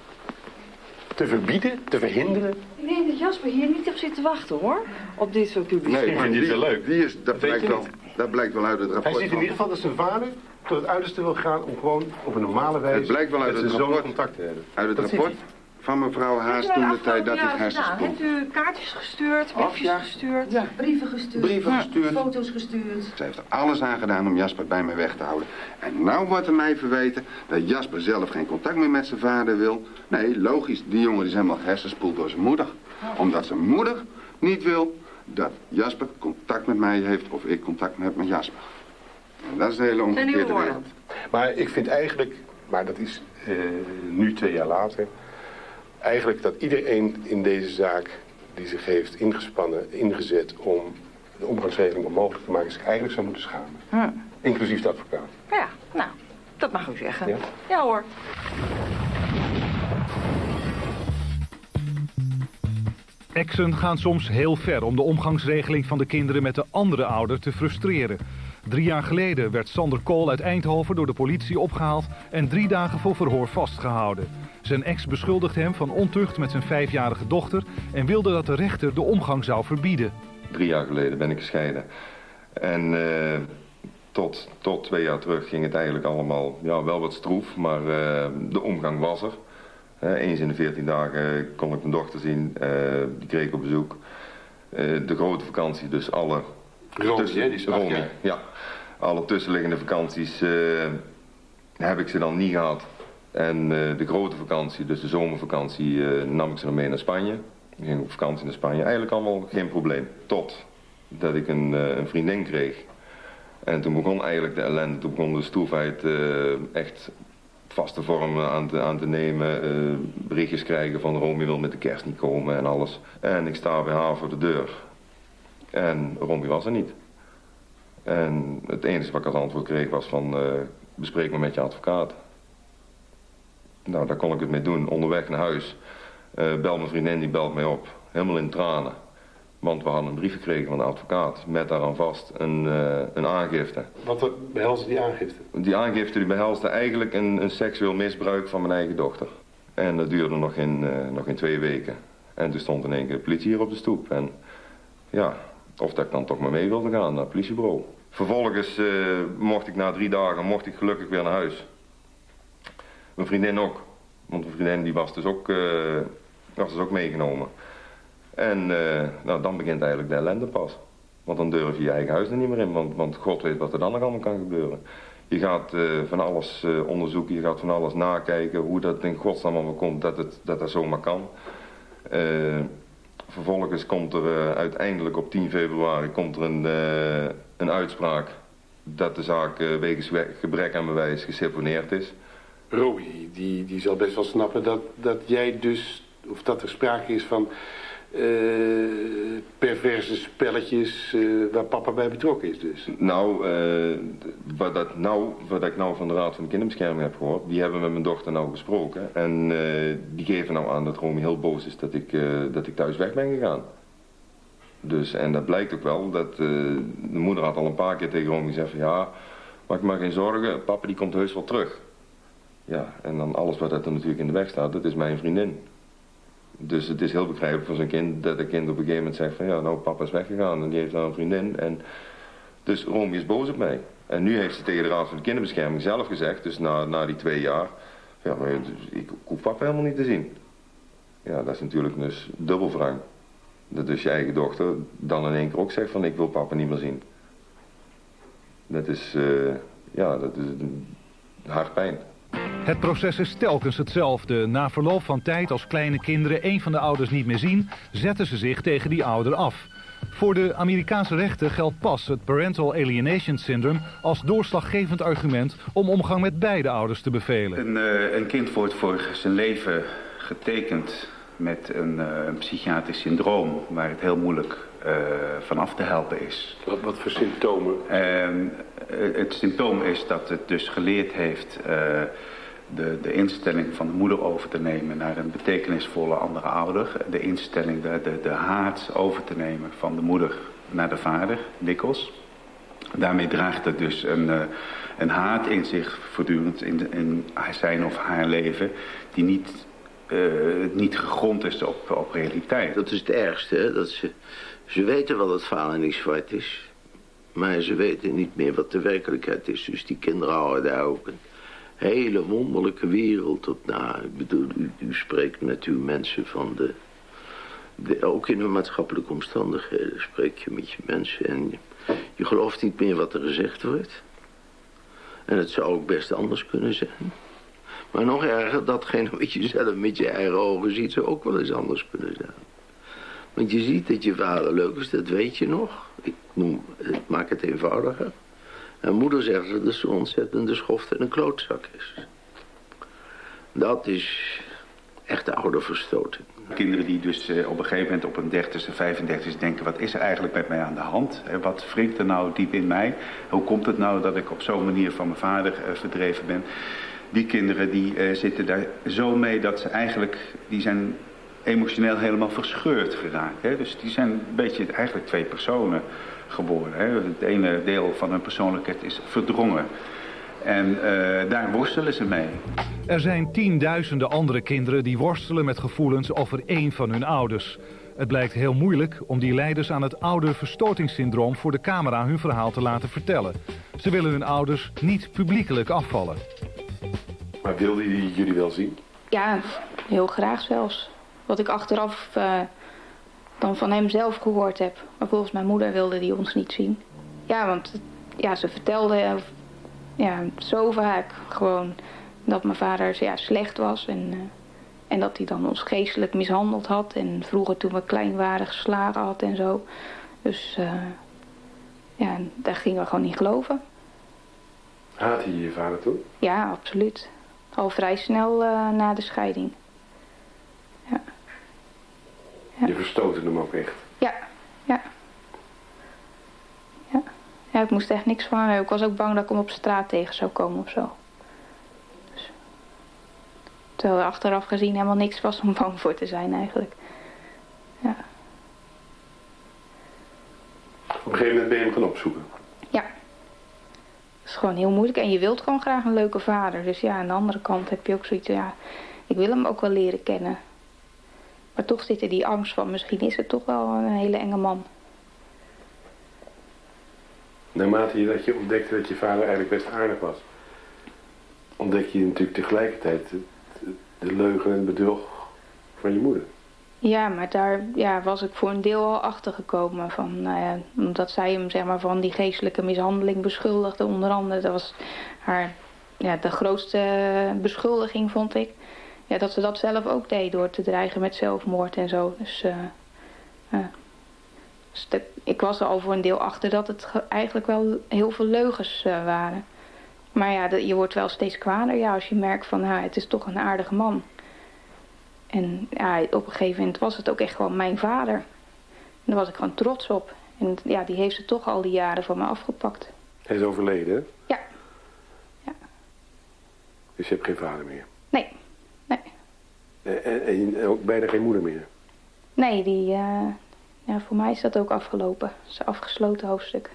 te verbieden, te verhinderen. Ik denk dat Jasper hier niet op zit te wachten hoor, op dit soort publiciteit. Nee, maar die is wel leuk. Die is, dat, blijkt wel, dat blijkt wel uit het rapport. Hij ziet in ieder geval dat zijn vader tot het uiterste wil gaan om gewoon op een normale wijze het blijkt wel uit met het zijn rapport, zoon contact te hebben. Uit het dat rapport van mevrouw Haas toen de tijd dat hij hersenspoel. Hebt u kaartjes gestuurd, briefjes ja. gestuurd? Ja, brieven gestuurd. Brieven ja. gestuurd. Foto's gestuurd. Ze heeft er alles aan gedaan om Jasper bij mij weg te houden. En nou wordt er mij verweten dat Jasper zelf geen contact meer met zijn vader wil. Nee, logisch, die jongen is helemaal hersenspoeld door zijn moeder. Omdat zijn moeder niet wil dat Jasper contact met mij heeft of ik contact heb met Jasper. En dat is de hele omgekeerde wereld. Maar ik vind eigenlijk, maar dat is uh, nu twee jaar later, eigenlijk dat iedereen in deze zaak die zich heeft ingespannen, ingezet om de omgangsregeling onmogelijk te maken, zich eigenlijk zou moeten schamen. Hm. Inclusief de advocaat. Ja, nou, dat mag u zeggen. Ja, ja hoor. Exen gaan soms heel ver om de omgangsregeling van de kinderen met de andere ouder te frustreren. Drie jaar geleden werd Sander Kool uit Eindhoven door de politie opgehaald en drie dagen voor verhoor vastgehouden. Zijn ex beschuldigde hem van ontucht met zijn vijfjarige dochter en wilde dat de rechter de omgang zou verbieden. Drie jaar geleden ben ik gescheiden. En uh, tot, tot twee jaar terug ging het eigenlijk allemaal ja, wel wat stroef, maar uh, de omgang was er. Uh, eens in de veertien dagen kon ik mijn dochter zien, uh, die kreeg ik op bezoek. Uh, de grote vakantie, dus alle... Romy, tussen, hè, die is acht jaar. Ja, alle tussenliggende vakanties uh, heb ik ze dan niet gehad. En uh, de grote vakantie, dus de zomervakantie, uh, nam ik ze nog mee naar Spanje. Ik ging op vakantie naar Spanje, eigenlijk allemaal geen probleem. Tot dat ik een, uh, een vriendin kreeg. En toen begon eigenlijk de ellende, toen begon de stroefheid uh, echt vaste vorm aan te, aan te nemen. Uh, berichtjes krijgen van Romy wil met de kerst niet komen en alles. En ik sta bij haar voor de deur. En Romy was er niet. En het enige wat ik als antwoord kreeg was van, uh, bespreek me met je advocaat. Nou, daar kon ik het mee doen. Onderweg naar huis. Uh, bel mijn vriendin, die belt mij op. Helemaal in tranen. Want we hadden een brief gekregen van de advocaat. Met daaraan vast een, uh, een aangifte. Wat behelsde die aangifte? Die aangifte die behelsde eigenlijk een, een seksueel misbruik van mijn eigen dochter. En dat duurde nog in, uh, nog in twee weken. En toen stond in één keer de politie hier op de stoep. En ja, of dat ik dan toch maar mee wilde gaan naar het politiebureau. Vervolgens uh, mocht ik na drie dagen mocht ik gelukkig weer naar huis. Mijn vriendin ook. Want mijn vriendin die was dus ook, uh, was dus ook meegenomen. En uh, nou, dan begint eigenlijk de ellende pas. Want dan durf je je eigen huis er niet meer in. Want, want God weet wat er dan nog allemaal kan gebeuren. Je gaat uh, van alles uh, onderzoeken. Je gaat van alles nakijken. Hoe dat in godsnaam allemaal komt. Dat, het, dat dat zomaar kan. Uh, vervolgens komt er uh, uiteindelijk op tien februari komt er een, uh, een uitspraak. Dat de zaak uh, wegens gebrek aan bewijs geseponeerd is. Romy, die, die zal best wel snappen dat, dat jij dus, of dat er sprake is van uh, perverse spelletjes uh, waar papa bij betrokken is dus. Nou, uh, wat, dat nou, wat ik nou van de Raad van de Kinderbescherming heb gehoord, die hebben met mijn dochter nou gesproken. En uh, die geven nou aan dat Romy heel boos is dat ik, uh, dat ik thuis weg ben gegaan. Dus, en dat blijkt ook wel, dat uh, de moeder had al een paar keer tegen Romy gezegd van ja, maak je maar geen zorgen, papa die komt heus wel terug. Ja, en dan alles wat er natuurlijk in de weg staat, dat is mijn vriendin. Dus het is heel begrijpelijk voor zo'n kind dat een kind op een gegeven moment zegt van ja, nou papa is weggegaan en die heeft nou een vriendin. En dus Romy is boos op mij. En nu heeft ze tegen de Raad van de Kinderbescherming zelf gezegd, dus na, na die twee jaar, ja, maar ik, ik hoef papa helemaal niet te zien. Ja, dat is natuurlijk dus dubbel wrang. Dat dus je eigen dochter dan in één keer ook zegt van ik wil papa niet meer zien. Dat is, uh, ja, dat is hard pijn. Het proces is telkens hetzelfde. Na verloop van tijd, als kleine kinderen één van de ouders niet meer zien, zetten ze zich tegen die ouder af. Voor de Amerikaanse rechter geldt pas het Parental Alienation Syndrome als doorslaggevend argument om omgang met beide ouders te bevelen. Een, uh, een kind wordt voor zijn leven getekend met een, uh, een psychiatrisch syndroom waar het heel moeilijk uh, van af te helpen is. Wat, wat voor symptomen? Uh, het symptoom is dat het dus geleerd heeft uh, de, de instelling van de moeder over te nemen naar een betekenisvolle andere ouder. De instelling, de, de, de haat over te nemen van de moeder naar de vader, dikwijls. Daarmee draagt het dus een, uh, een haat in zich voortdurend in, in zijn of haar leven die niet... Uh, niet gegrond is op, op realiteit. Dat is het ergste, hè? Dat ze, ze weten wel dat falen niet zwart is. Maar ze weten niet meer wat de werkelijkheid is. Dus die kinderen houden daar ook een hele wonderlijke wereld op na. Ik bedoel, u, u spreekt met uw mensen van de, de... Ook in hun maatschappelijke omstandigheden spreek je met je mensen. En je, je gelooft niet meer wat er gezegd wordt. En het zou ook best anders kunnen zijn. Maar nog erger, datgene wat je zelf met je eigen ogen ziet, zou ook wel eens anders kunnen zijn. Want je ziet dat je vader leuk is, dat weet je nog. Ik, noem, ik maak het eenvoudiger. En moeder zegt dat het zo'n ontzettende schoft en een klootzak is. Dat is echt de ouderverstoting. Kinderen die dus uh, op een gegeven moment op hun dertigste, vijfendertigste denken... wat is er eigenlijk met mij aan de hand? Wat wringt er nou diep in mij? Hoe komt het nou dat ik op zo'n manier van mijn vader uh, verdreven ben? Die kinderen die uh, zitten daar zo mee dat ze eigenlijk... die zijn emotioneel helemaal verscheurd geraakt. Hè? Dus die zijn een beetje eigenlijk twee personen geboren. Hè? Het ene deel van hun persoonlijkheid is verdrongen. En uh, daar worstelen ze mee. Er zijn tienduizenden andere kinderen die worstelen met gevoelens over één van hun ouders. Het blijkt heel moeilijk om die leiders aan het ouderverstotingssyndroom voor de camera hun verhaal te laten vertellen. Ze willen hun ouders niet publiekelijk afvallen. Maar wilden jullie wel zien? Ja, heel graag zelfs. Wat ik achteraf uh, dan van hem zelf gehoord heb. Maar volgens mijn moeder wilde die ons niet zien. Ja, want ja, ze vertelde uh, ja, zo vaak gewoon dat mijn vader ja, slecht was. En, uh, en dat hij dan ons geestelijk mishandeld had. En vroeger toen we klein waren geslagen had en zo. Dus uh, ja, daar gingen we gewoon niet geloven. Haatte je je vader toen? Ja, absoluut. Al vrij snel uh, na de scheiding. Ja. Ja. Je verstootte hem ook echt? Ja, ja. Ja, ik moest echt niks van hem hebben. Ik was ook bang dat ik hem op straat tegen zou komen of zo. Dus, terwijl er achteraf gezien helemaal niks was om bang voor te zijn eigenlijk. Ja. Op een gegeven moment ben je hem gaan opzoeken. Ja. Dat is gewoon heel moeilijk. En je wilt gewoon graag een leuke vader. Dus ja, aan de andere kant heb je ook zoiets, ja, ik wil hem ook wel leren kennen. Maar toch zit er die angst van, misschien is het toch wel een hele enge man. Naarmate je dat je ontdekte dat je vader eigenlijk best aardig was, ontdek je natuurlijk tegelijkertijd de, de leugen en het bedrog van je moeder. Ja, maar daar ja, was ik voor een deel al achter gekomen. Van, nou ja, omdat zij hem zeg maar, van die geestelijke mishandeling beschuldigde, onder andere. Dat was haar ja, de grootste beschuldiging, vond ik. Ja, dat ze dat zelf ook deed door te dreigen met zelfmoord en zo. Dus, uh, uh, dus de, ik was er al voor een deel achter dat het eigenlijk wel heel veel leugens uh, waren. Maar ja, de, je wordt wel steeds kwader ja, als je merkt van nou, het is toch een aardige man. En ja, op een gegeven moment was het ook echt gewoon mijn vader. En daar was ik gewoon trots op. En ja, die heeft ze toch al die jaren van me afgepakt. Hij is overleden, hè? Ja. ja. Dus je hebt geen vader meer? Nee. nee. En, en ook bijna geen moeder meer? Nee, die, uh, ja, voor mij is dat ook afgelopen. Dat is een afgesloten hoofdstuk.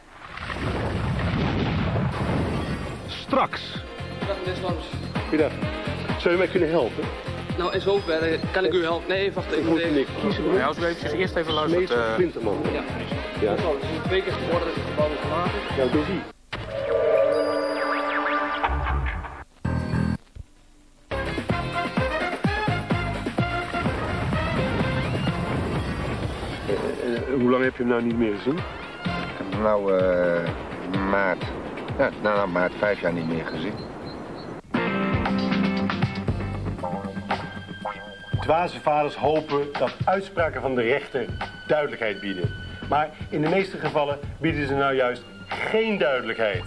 Straks. Goedendag. Zou je mij kunnen helpen? Nou, in zoverre kan ik u helpen. Nee, wacht, ik moet even niks kiezen. Ja, als u eventjes eerst even luistert. Meester uh... Winterman. Ja, ja. Dat is twee keer geworden, is het gebouw gemaakt. Ja, door wie? Uh, uh, hoe lang heb je hem nou niet meer gezien? Ik heb hem nou uh, maart, ja, nou, nou maart vijf jaar niet meer gezien. Dwaze vaders hopen dat uitspraken van de rechter duidelijkheid bieden. Maar in de meeste gevallen bieden ze nou juist geen duidelijkheid.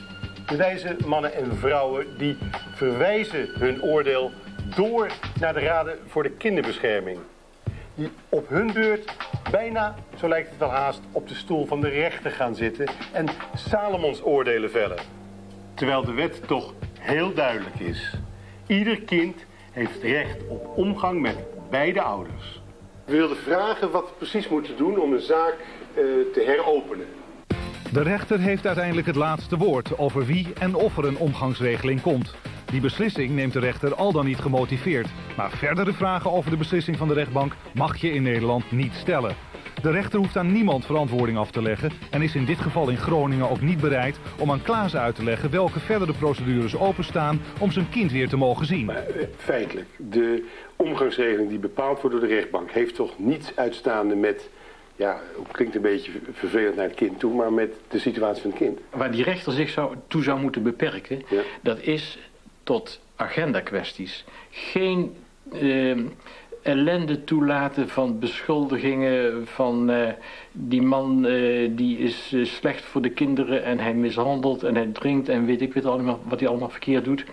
De wijze mannen en vrouwen die verwijzen hun oordeel door naar de Raden voor de Kinderbescherming. Die op hun beurt bijna, zo lijkt het wel haast, op de stoel van de rechter gaan zitten en Salomons oordelen vellen. Terwijl de wet toch heel duidelijk is. Ieder kind heeft recht op omgang met beide ouders. We wilden vragen wat we precies moeten doen om een zaak uh, te heropenen. De rechter heeft uiteindelijk het laatste woord over wie en of er een omgangsregeling komt. Die beslissing neemt de rechter al dan niet gemotiveerd. Maar verdere vragen over de beslissing van de rechtbank mag je in Nederland niet stellen. De rechter hoeft aan niemand verantwoording af te leggen en is in dit geval in Groningen ook niet bereid om aan Klaas uit te leggen welke verdere procedures openstaan om zijn kind weer te mogen zien. Maar, uh, feitelijk, de omgangsregeling die bepaald wordt door de rechtbank heeft toch niets uitstaande met, ja, het klinkt een beetje vervelend naar het kind toe, maar met de situatie van het kind. Waar die rechter zich zou, toe zou moeten beperken, ja. Dat is tot agenda kwesties. Geen Uh, ellende toelaten van beschuldigingen van uh, die man uh, die is uh, slecht voor de kinderen en hij mishandelt en hij drinkt en weet ik weet allemaal wat hij allemaal verkeerd doet.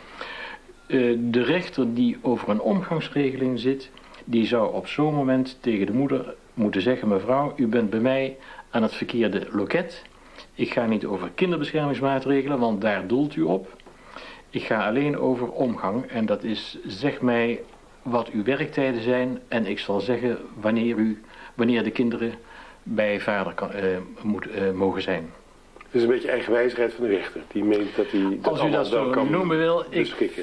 Uh, de rechter die over een omgangsregeling zit, die zou op zo'n moment tegen de moeder moeten zeggen: mevrouw, u bent bij mij aan het verkeerde loket. Ik ga niet over kinderbeschermingsmaatregelen, want daar doelt u op. Ik ga alleen over omgang en dat is, zeg mij wat uw werktijden zijn en ik zal zeggen wanneer, u, wanneer de kinderen bij vader kan, uh, moet, uh, mogen zijn. Het is een beetje eigenwijzigheid van de rechter. Die meent dat hij dat als u dat zo kan noemen wil, ik,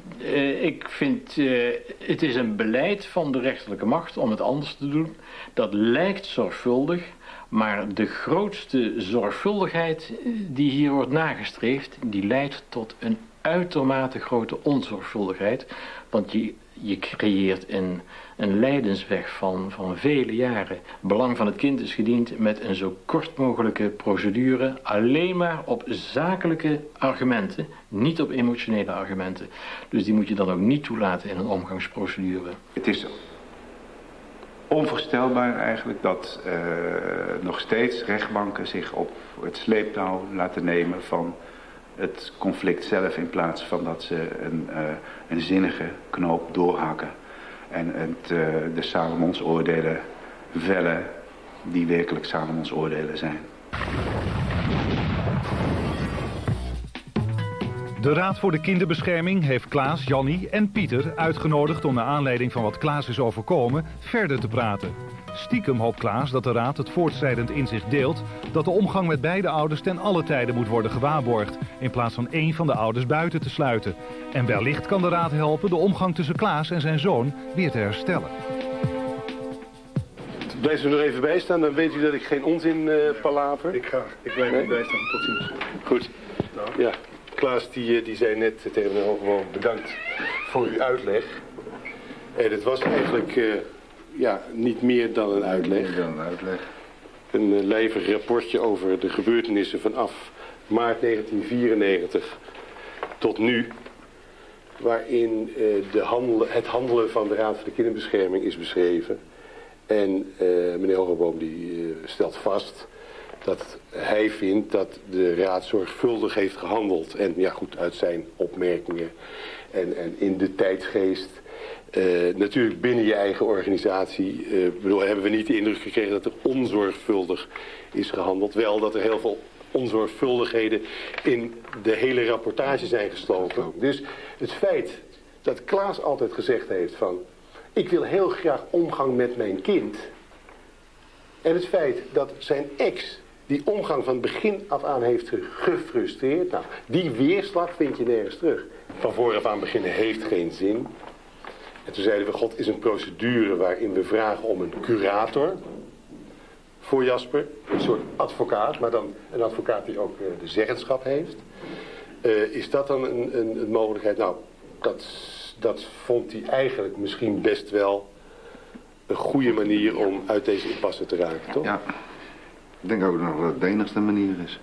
uh, ik vind uh, het is een beleid van de rechterlijke macht om het anders te doen. Dat lijkt zorgvuldig, maar de grootste zorgvuldigheid die hier wordt nagestreefd, die leidt tot een uitermate grote onzorgvuldigheid. Want je, je creëert een, een lijdensweg van, van vele jaren. Belang van het kind is gediend met een zo kort mogelijke procedure. Alleen maar op zakelijke argumenten, niet op emotionele argumenten. Dus die moet je dan ook niet toelaten in een omgangsprocedure. Het is onvoorstelbaar eigenlijk dat uh, nog steeds rechtbanken zich op het sleeptouw laten nemen van het conflict zelf, in plaats van dat ze een, uh, een zinnige knoop doorhakken en het, uh, de Salomons oordelen vellen die werkelijk Salomons oordelen zijn. De Raad voor de Kinderbescherming heeft Klaas, Jannie en Pieter uitgenodigd om naar aanleiding van wat Klaas is overkomen verder te praten. Stiekem hoopt Klaas dat de Raad het voortschrijdend inzicht deelt dat de omgang met beide ouders ten alle tijde moet worden gewaarborgd, in plaats van één van de ouders buiten te sluiten. En wellicht kan de Raad helpen de omgang tussen Klaas en zijn zoon weer te herstellen. Blijf er nog even bij staan, dan weet u dat ik geen onzin uh, palaver. Ik ga, ik blijf er bij staan. Tot ziens. Goed. Ja, Klaas die, die zei net tegen meneer Hogeboom bedankt voor uw uitleg. En het was eigenlijk uh, ja, niet meer dan een uitleg. Meer dan een uitleg. Een uh, lijvig rapportje over de gebeurtenissen vanaf maart negentien vierennegentig tot nu. Waarin uh, de handelen, het handelen van de Raad voor de Kinderbescherming is beschreven. En uh, meneer Hogeboom die uh, stelt vast dat hij vindt dat de Raad zorgvuldig heeft gehandeld. En ja goed, uit zijn opmerkingen en, en in de tijdsgeest. Uh, natuurlijk binnen je eigen organisatie uh, bedoel, hebben we niet de indruk gekregen dat er onzorgvuldig is gehandeld. Wel dat er heel veel onzorgvuldigheden in de hele rapportage zijn gestoken. Dus het feit dat Klaas altijd gezegd heeft van... ik wil heel graag omgang met mijn kind. En het feit dat zijn ex die omgang van begin af aan heeft gefrustreerd. Nou, die weerslag vind je nergens terug. Van vooraf aan beginnen heeft geen zin. En toen zeiden we, god, is een procedure waarin we vragen om een curator voor Jasper. Een soort advocaat, maar dan een advocaat die ook uh, de zeggenschap heeft. Uh, is dat dan een, een, een mogelijkheid? Nou, dat, dat vond hij eigenlijk misschien best wel een goede manier om uit deze impasse te raken, toch? Ja, ik denk ook nog dat het de enigste manier is.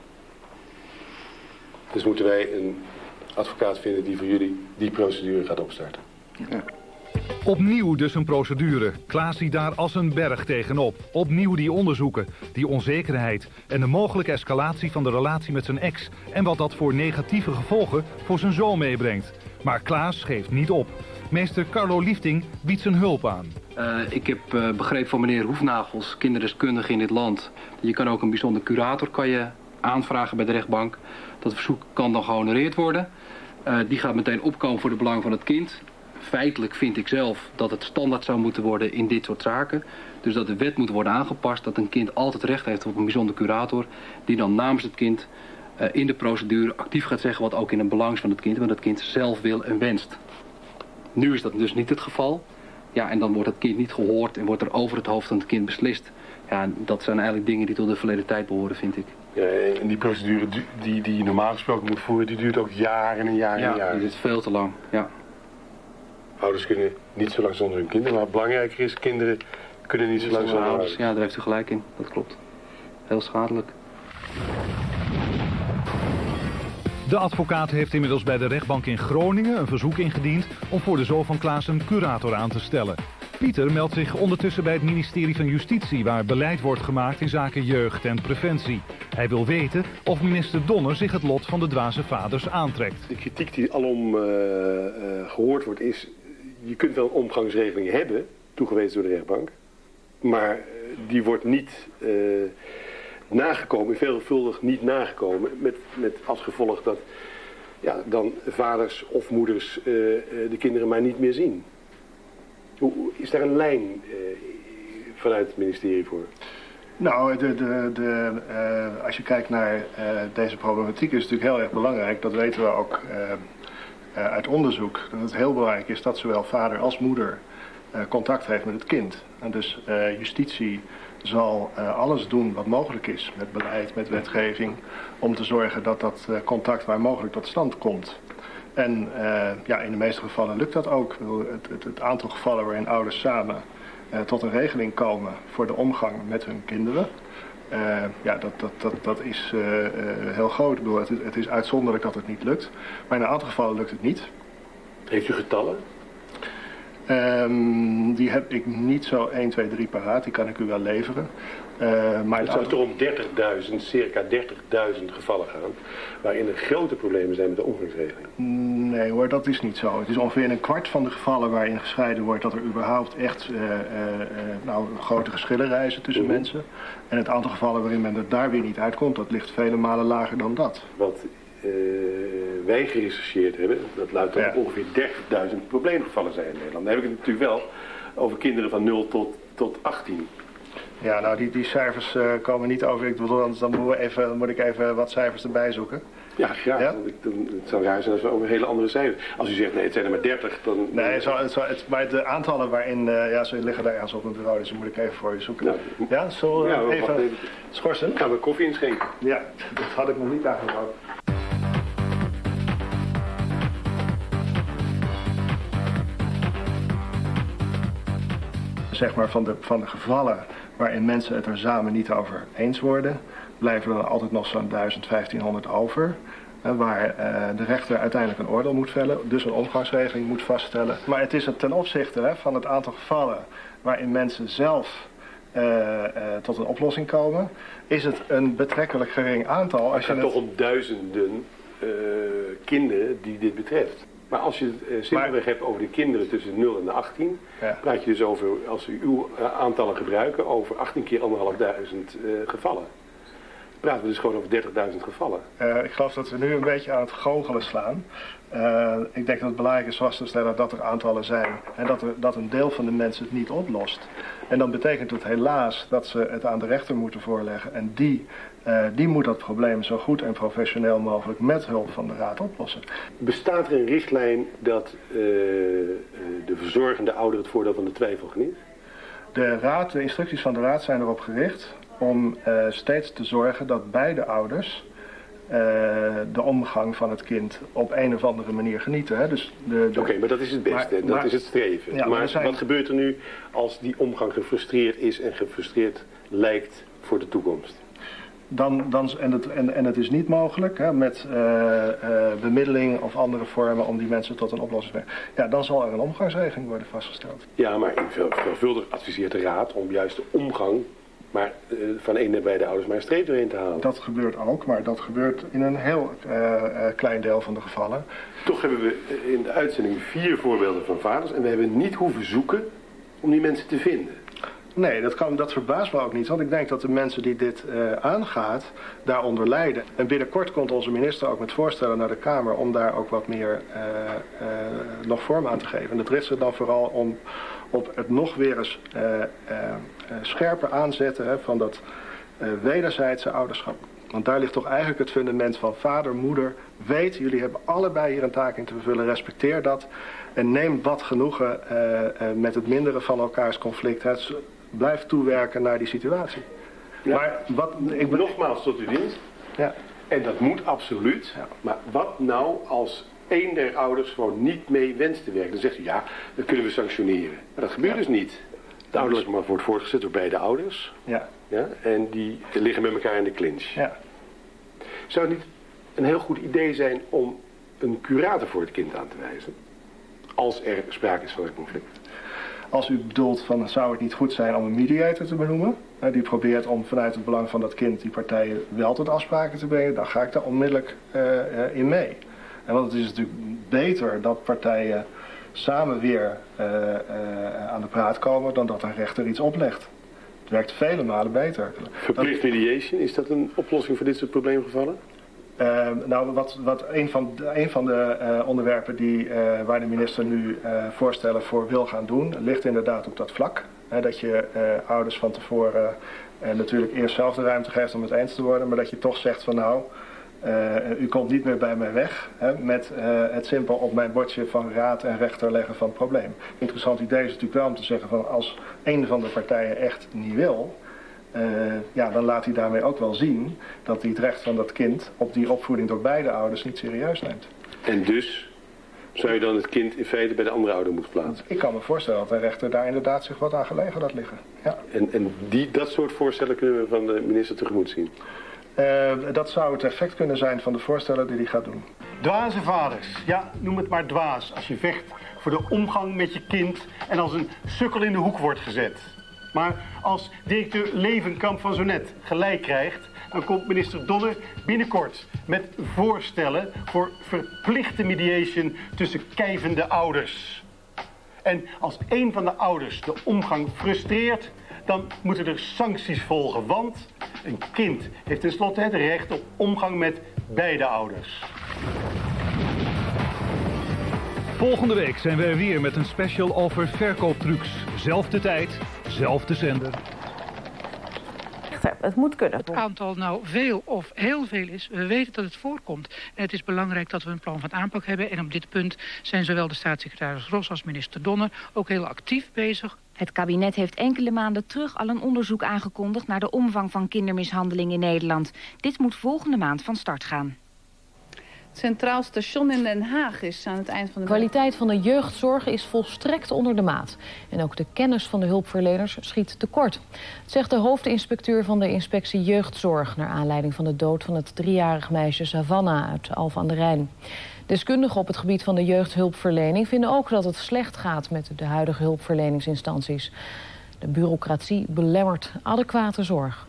Dus moeten wij een advocaat vinden die voor jullie die procedure gaat opstarten. Ja. Opnieuw dus een procedure. Klaas ziet daar als een berg tegenop. Opnieuw die onderzoeken, die onzekerheid en de mogelijke escalatie van de relatie met zijn ex. En wat dat voor negatieve gevolgen voor zijn zoon meebrengt. Maar Klaas geeft niet op. Meester Carlo Liefding biedt zijn hulp aan. Uh, ik heb uh, begrepen van meneer Hoefnagels, kinderdeskundige in dit land. Je kan ook een bijzonder curator kan je aanvragen bij de rechtbank. Dat verzoek kan dan gehonoreerd worden. Uh, die gaat meteen opkomen voor de belangen van het kind. Feitelijk vind ik zelf dat het standaard zou moeten worden in dit soort zaken. Dus dat de wet moet worden aangepast, dat een kind altijd recht heeft op een bijzonder curator. Die dan namens het kind uh, in de procedure actief gaat zeggen wat ook in het belang is van het kind. Wat het kind zelf wil en wenst. Nu is dat dus niet het geval. Ja, en dan wordt het kind niet gehoord en wordt er over het hoofd van het kind beslist. Ja, dat zijn eigenlijk dingen die tot de verleden tijd behoren, vind ik. Ja, en die procedure die, die je normaal gesproken moet voeren, die duurt ook jaren en jaren ja, en jaren. Ja, die duurt veel te lang, ja. Ouders kunnen niet zo lang zonder hun kinderen, maar belangrijker is, kinderen kunnen niet zo lang zonder ouders. Ja, daar heeft u gelijk in, dat klopt. Heel schadelijk. De advocaat heeft inmiddels bij de rechtbank in Groningen een verzoek ingediend om voor de zoon van Klaas een curator aan te stellen. Pieter meldt zich ondertussen bij het ministerie van Justitie, waar beleid wordt gemaakt in zaken jeugd en preventie. Hij wil weten of minister Donner zich het lot van de dwaze vaders aantrekt. De kritiek die alom uh, uh, gehoord wordt is, je kunt wel een omgangsregeling hebben, toegewezen door de rechtbank, maar uh, die wordt niet uh, nagekomen, veelvuldig niet nagekomen, met, met als gevolg dat ja, dan vaders of moeders uh, uh, de kinderen maar niet meer zien. Hoe, is daar een lijn uh, vanuit het ministerie voor? Nou, de, de, de, uh, als je kijkt naar uh, deze problematiek is het natuurlijk heel erg belangrijk. Dat weten we ook uh, uh, uit onderzoek. Dat het heel belangrijk is dat zowel vader als moeder uh, contact heeft met het kind. En dus uh, justitie zal uh, alles doen wat mogelijk is met beleid, met wetgeving, om te zorgen dat dat uh, contact waar mogelijk tot stand komt. En uh, ja, in de meeste gevallen lukt dat ook. Het, het, het aantal gevallen waarin ouders samen uh, tot een regeling komen voor de omgang met hun kinderen. Uh, ja, dat, dat, dat, dat is uh, uh, heel groot. Ik bedoel, het, het is uitzonderlijk dat het niet lukt. Maar in een aantal gevallen lukt het niet. Heeft u getallen? Um, die heb ik niet zo één, twee, drie paraat. Die kan ik u wel leveren. Uh, maar het zou toch om dertigduizend, circa dertigduizend gevallen gaan, waarin er grote problemen zijn met de omgangsregeling. Nee hoor, dat is niet zo. Het is ongeveer een kwart van de gevallen waarin gescheiden wordt dat er überhaupt echt uh, uh, nou, grote geschillen reizen tussen mm-hmm. mensen. En het aantal gevallen waarin men er daar weer niet uitkomt, dat ligt vele malen lager dan dat. Want uh, wij gerechercheerd hebben, dat luidt op Ja. ongeveer dertigduizend probleemgevallen zijn in Nederland. Dan heb ik het natuurlijk wel over kinderen van nul tot, tot achttien. Ja, nou die, die cijfers uh, komen niet over. Ik bedoel, anders dan, moet even, dan moet ik even wat cijfers erbij zoeken. Ja, graag. Ja? Want ik, dan, het zou raar zijn als we over hele andere cijfers. Als u zegt, nee, het zijn er maar dertig, dan... Nee, het, zou, het, zou, het, maar de aantallen waarin... Uh, ja, ze liggen daar ergens op een bureau, dus dat moet ik even voor je zoeken. Nou, ja, zo uh, ja, we even, even schorsen? Gaan we koffie inschenken? Ja, dat had ik nog niet aangehouden. Zeg maar van de, van de gevallen waarin mensen het er samen niet over eens worden, blijven er altijd nog zo'n duizend, vijftienhonderd over. Waar uh, de rechter uiteindelijk een oordeel moet vellen, dus een omgangsregeling moet vaststellen. Maar het is het ten opzichte hè, van het aantal gevallen waarin mensen zelf uh, uh, tot een oplossing komen, is het een betrekkelijk gering aantal. Als Het gaat je toch het... om duizenden uh, kinderen die dit betreft. Maar als je het uh, simpelweg hebt over de kinderen tussen de nul en de achttien, ja. praat je dus over, als u uw uh, aantallen gebruiken, over achttien keer anderhalfduizend uh, gevallen. Dan praten we dus gewoon over dertigduizend gevallen. Uh, ik geloof dat we nu een beetje aan het goochelen slaan. Uh, ik denk dat het belangrijk is vast te stellen dat er aantallen zijn en dat, er, dat een deel van de mensen het niet oplost. En dan betekent het helaas dat ze het aan de rechter moeten voorleggen en die, uh, die moet dat probleem zo goed en professioneel mogelijk met hulp van de raad oplossen. Bestaat er een richtlijn dat uh, de verzorgende ouder het voordeel van de twijfel geniet? De raad, de instructies van de raad zijn erop gericht om uh, steeds te zorgen dat beide ouders uh, de omgang van het kind op een of andere manier genieten. Hè? Dus de, de... Oké, okay, maar dat is het beste, maar, dat maar, is het streven. Ja, maar zijn... wat gebeurt er nu als die omgang gefrustreerd is en gefrustreerd lijkt voor de toekomst? Dan, dan, en, het, en, en het is niet mogelijk hè, met uh, uh, bemiddeling of andere vormen om die mensen tot een oplossing te brengen. Ja, dan zal er een omgangsregeling worden vastgesteld. Ja, maar veelvuldig adviseert de raad om juist de omgang maar uh, van een en beide ouders maar een streep doorheen te halen. Dat gebeurt ook, maar dat gebeurt in een heel uh, uh, klein deel van de gevallen. Toch hebben we in de uitzending vier voorbeelden van vaders en we hebben niet hoeven zoeken om die mensen te vinden. Nee, dat, kan, dat verbaast me ook niet, want ik denk dat de mensen die dit uh, aangaat daaronder lijden. En binnenkort komt onze minister ook met voorstellen naar de Kamer om daar ook wat meer uh, uh, nog vorm aan te geven. En dat richt zich dan vooral om op het nog weer eens uh, uh, uh, scherper aanzetten hè, van dat uh, wederzijdse ouderschap. Want daar ligt toch eigenlijk het fundament van vader, moeder. Weet, jullie hebben allebei hier een taak in te vervullen. Respecteer dat. En neem wat genoegen uh, uh, met het minderen van elkaars conflict. Hè. Blijf toewerken naar die situatie. Ja. Maar wat, ik ben... Nogmaals tot uw dienst. Ja. En dat moet absoluut. Ja. Maar wat nou als één der ouders gewoon niet mee wenst te werken? Dan zegt u ja, dat kunnen we sanctioneren. Maar dat gebeurt ja. dus niet. De ouderlijke mag wordt voortgezet door beide ouders. Ja. Ja, en die liggen met elkaar in de clinch. Ja. Zou het niet een heel goed idee zijn om een curator voor het kind aan te wijzen? Als er sprake is van een conflict. Als u bedoelt van zou het niet goed zijn om een mediator te benoemen, hè, die probeert om vanuit het belang van dat kind die partijen wel tot afspraken te brengen, dan ga ik daar onmiddellijk uh, uh, in mee. En want het is natuurlijk beter dat partijen samen weer uh, uh, aan de praat komen dan dat een rechter iets oplegt. Het werkt vele malen beter. Verplicht mediation, is dat een oplossing voor dit soort probleemgevallen? Uh, nou, wat, wat een van de, een van de uh, onderwerpen die, uh, waar de minister nu uh, voorstellen voor wil gaan doen, ligt inderdaad op dat vlak. Hè, dat je uh, ouders van tevoren uh, natuurlijk eerst zelf de ruimte geeft om het eens te worden, maar dat je toch zegt van nou, uh, u komt niet meer bij mij weg hè, met uh, het simpel op mijn bordje van raad en rechter leggen van het probleem. Interessant idee is natuurlijk wel om te zeggen van als een van de partijen echt niet wil, Uh, ja, dan laat hij daarmee ook wel zien dat hij het recht van dat kind op die opvoeding door beide ouders niet serieus neemt. En dus zou je dan het kind in feite bij de andere ouder moeten plaatsen? Ik kan me voorstellen dat de rechter daar inderdaad zich wat aan gelegen laat liggen. Ja. En, en die, dat soort voorstellen kunnen we van de minister tegemoet zien? Uh, dat zou het effect kunnen zijn van de voorstellen die hij gaat doen. Dwaze vaders, ja, noem het maar dwaas als je vecht voor de omgang met je kind en als een sukkel in de hoek wordt gezet. Maar als directeur Levenkamp van Zonet gelijk krijgt, dan komt minister Donner binnenkort met voorstellen voor verplichte mediation tussen kijvende ouders. En als een van de ouders de omgang frustreert, dan moeten er sancties volgen, want een kind heeft tenslotte het recht op omgang met beide ouders. Volgende week zijn we er weer met een special over verkooptrucs. Zelfde tijd, zelfde zender. Het moet kunnen. Het aantal nou veel of heel veel is, we weten dat het voorkomt. En het is belangrijk dat we een plan van aanpak hebben. En op dit punt zijn zowel de staatssecretaris Ros als minister Donner ook heel actief bezig. Het kabinet heeft enkele maanden terug al een onderzoek aangekondigd naar de omvang van kindermishandeling in Nederland. Dit moet volgende maand van start gaan. Het Centraal Station in Den Haag is aan het eind van de... De kwaliteit van de jeugdzorg is volstrekt onder de maat. En ook de kennis van de hulpverleners schiet tekort. Dat zegt de hoofdinspecteur van de inspectie jeugdzorg... naar aanleiding van de dood van het driejarig meisje Savannah uit Alphen aan de Rijn. Deskundigen op het gebied van de jeugdhulpverlening vinden ook dat het slecht gaat met de huidige hulpverleningsinstanties. De bureaucratie belemmert adequate zorg.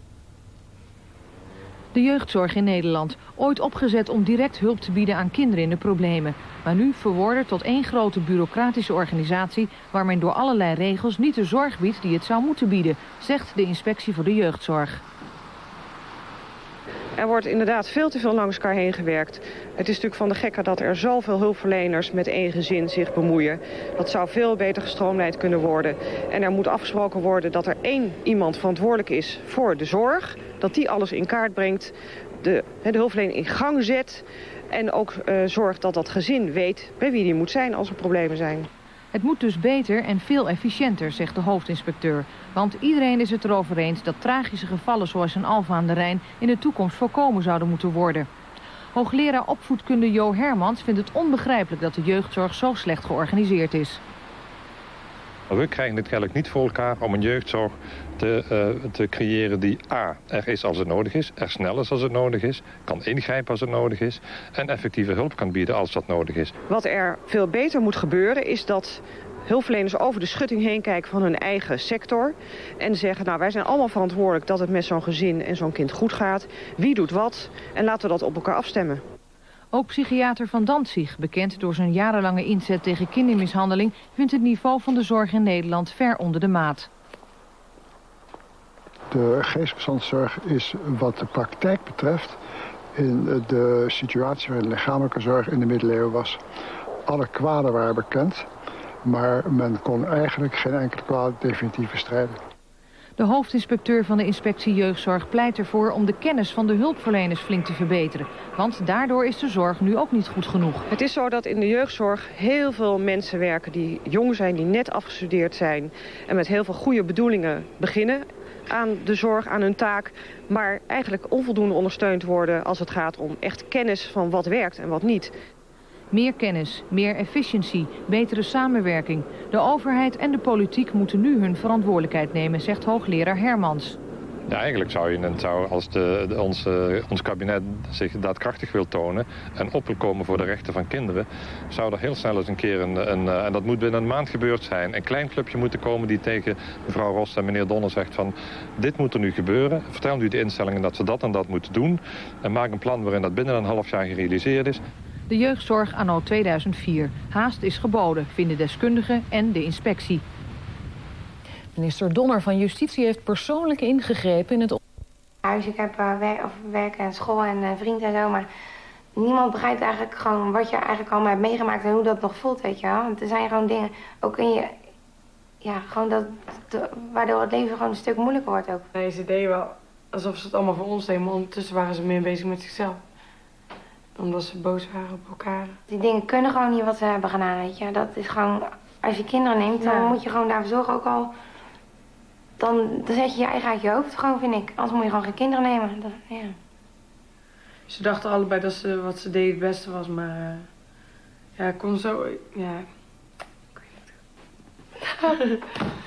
De jeugdzorg in Nederland, ooit opgezet om direct hulp te bieden aan kinderen in de problemen. Maar nu verworden tot één grote bureaucratische organisatie waar men door allerlei regels niet de zorg biedt die het zou moeten bieden, zegt de Inspectie voor de Jeugdzorg. Er wordt inderdaad veel te veel langs elkaar heen gewerkt. Het is natuurlijk van de gekke dat er zoveel hulpverleners met één gezin zich bemoeien. Dat zou veel beter gestroomlijnd kunnen worden. En er moet afgesproken worden dat er één iemand verantwoordelijk is voor de zorg. Dat die alles in kaart brengt, de, de hulpverlening in gang zet. En ook uh, zorgt dat dat gezin weet bij wie die moet zijn als er problemen zijn. Het moet dus beter en veel efficiënter, zegt de hoofdinspecteur. Want iedereen is het erover eens dat tragische gevallen zoals in Alphen aan de Rijn in de toekomst voorkomen zouden moeten worden. Hoogleraar opvoedkunde Jo Hermans vindt het onbegrijpelijk dat de jeugdzorg zo slecht georganiseerd is. We krijgen het eigenlijk niet voor elkaar om een jeugdzorg te, uh, te creëren die a. er is als het nodig is, er snel is als het nodig is, kan ingrijpen als het nodig is en effectieve hulp kan bieden als dat nodig is. Wat er veel beter moet gebeuren is dat hulpverleners over de schutting heen kijken van hun eigen sector en zeggen, nou wij zijn allemaal verantwoordelijk dat het met zo'n gezin en zo'n kind goed gaat. Wie doet wat en laten we dat op elkaar afstemmen. Ook psychiater Van Dantzig, bekend door zijn jarenlange inzet tegen kindermishandeling, vindt het niveau van de zorg in Nederland ver onder de maat. De geestverstandszorg is wat de praktijk betreft in de situatie waarin de lichamelijke zorg in de middeleeuwen was. Alle kwaden waren bekend, maar men kon eigenlijk geen enkele kwaad definitief bestrijden. De hoofdinspecteur van de inspectie jeugdzorg pleit ervoor om de kennis van de hulpverleners flink te verbeteren. Want daardoor is de zorg nu ook niet goed genoeg. Het is zo dat in de jeugdzorg heel veel mensen werken die jong zijn, die net afgestudeerd zijn en met heel veel goede bedoelingen beginnen aan de zorg, aan hun taak, maar eigenlijk onvoldoende ondersteund worden als het gaat om echt kennis van wat werkt en wat niet. Meer kennis, meer efficiëntie, betere samenwerking. De overheid en de politiek moeten nu hun verantwoordelijkheid nemen, zegt hoogleraar Hermans. Ja, eigenlijk zou je, het zou, als de, de, ons, uh, ons kabinet zich daadkrachtig wil tonen en op wil komen voor de rechten van kinderen, zou er heel snel eens een keer, een, een, uh, en dat moet binnen een maand gebeurd zijn, een klein clubje moeten komen die tegen mevrouw Ros en meneer Donner zegt van, dit moet er nu gebeuren, vertel nu de instellingen dat ze dat en dat moeten doen en maak een plan waarin dat binnen een half jaar gerealiseerd is. De jeugdzorg anno tweeduizend vier. Haast is geboden, vinden deskundigen en de inspectie. Minister Donner van Justitie heeft persoonlijk ingegrepen in het... huis. Ik heb uh, wer of werk en school en uh, vrienden en zo, maar niemand begrijpt eigenlijk gewoon wat je eigenlijk allemaal hebt meegemaakt en hoe dat nog voelt, weet je wel. Want er zijn gewoon dingen, ook in je, ja, gewoon dat, de, waardoor het leven gewoon een stuk moeilijker wordt ook. Nee, ze deden wel alsof ze het allemaal voor ons deden, maar ondertussen waren ze meer bezig met zichzelf. Omdat ze boos waren op elkaar. Die dingen kunnen gewoon niet wat ze hebben gedaan, weet je. Dat is gewoon, als je kinderen neemt, dan ja. moet je gewoon daarvoor zorgen ook al. Dan, dan zet je je eigen uit je hoofd, gewoon, vind ik. Anders moet je gewoon geen kinderen nemen. Dat, ja. Ze dachten allebei dat ze, wat ze deden het beste was, maar... Uh, ja, ik kon zo... Ja, ik weet niet.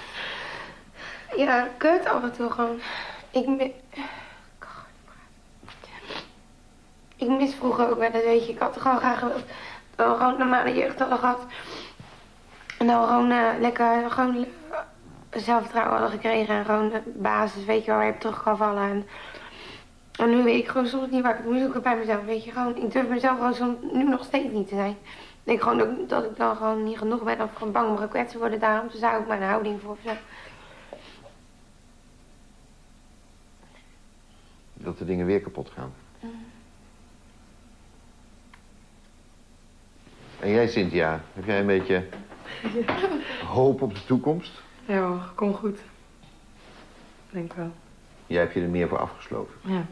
Ja, kut af en toe gewoon. Ik... Ik mis vroeger ook wel, dat weet je. Ik had gewoon graag gewild dat we gewoon normale jeugd hadden gehad. En dat we gewoon uh, lekker gewoon, uh, zelfvertrouwen hadden gekregen. En gewoon de basis, weet je, waar je op terug kan vallen. En, en nu weet ik gewoon soms niet waar ik het moet zoeken bij mezelf. Weet je, gewoon, ik durf mezelf gewoon soms, nu nog steeds niet te zijn. Ik denk gewoon dat, dat ik dan gewoon niet genoeg ben of gewoon bang om gekwetst te worden. Daarom dus daar ook mijn houding voor. Zo. Dat de dingen weer kapot gaan. Mm. En jij, Cynthia, heb jij een beetje hoop op de toekomst? Ja hoor, kom goed. Denk wel. Jij hebt je er meer voor afgesloten. Ja.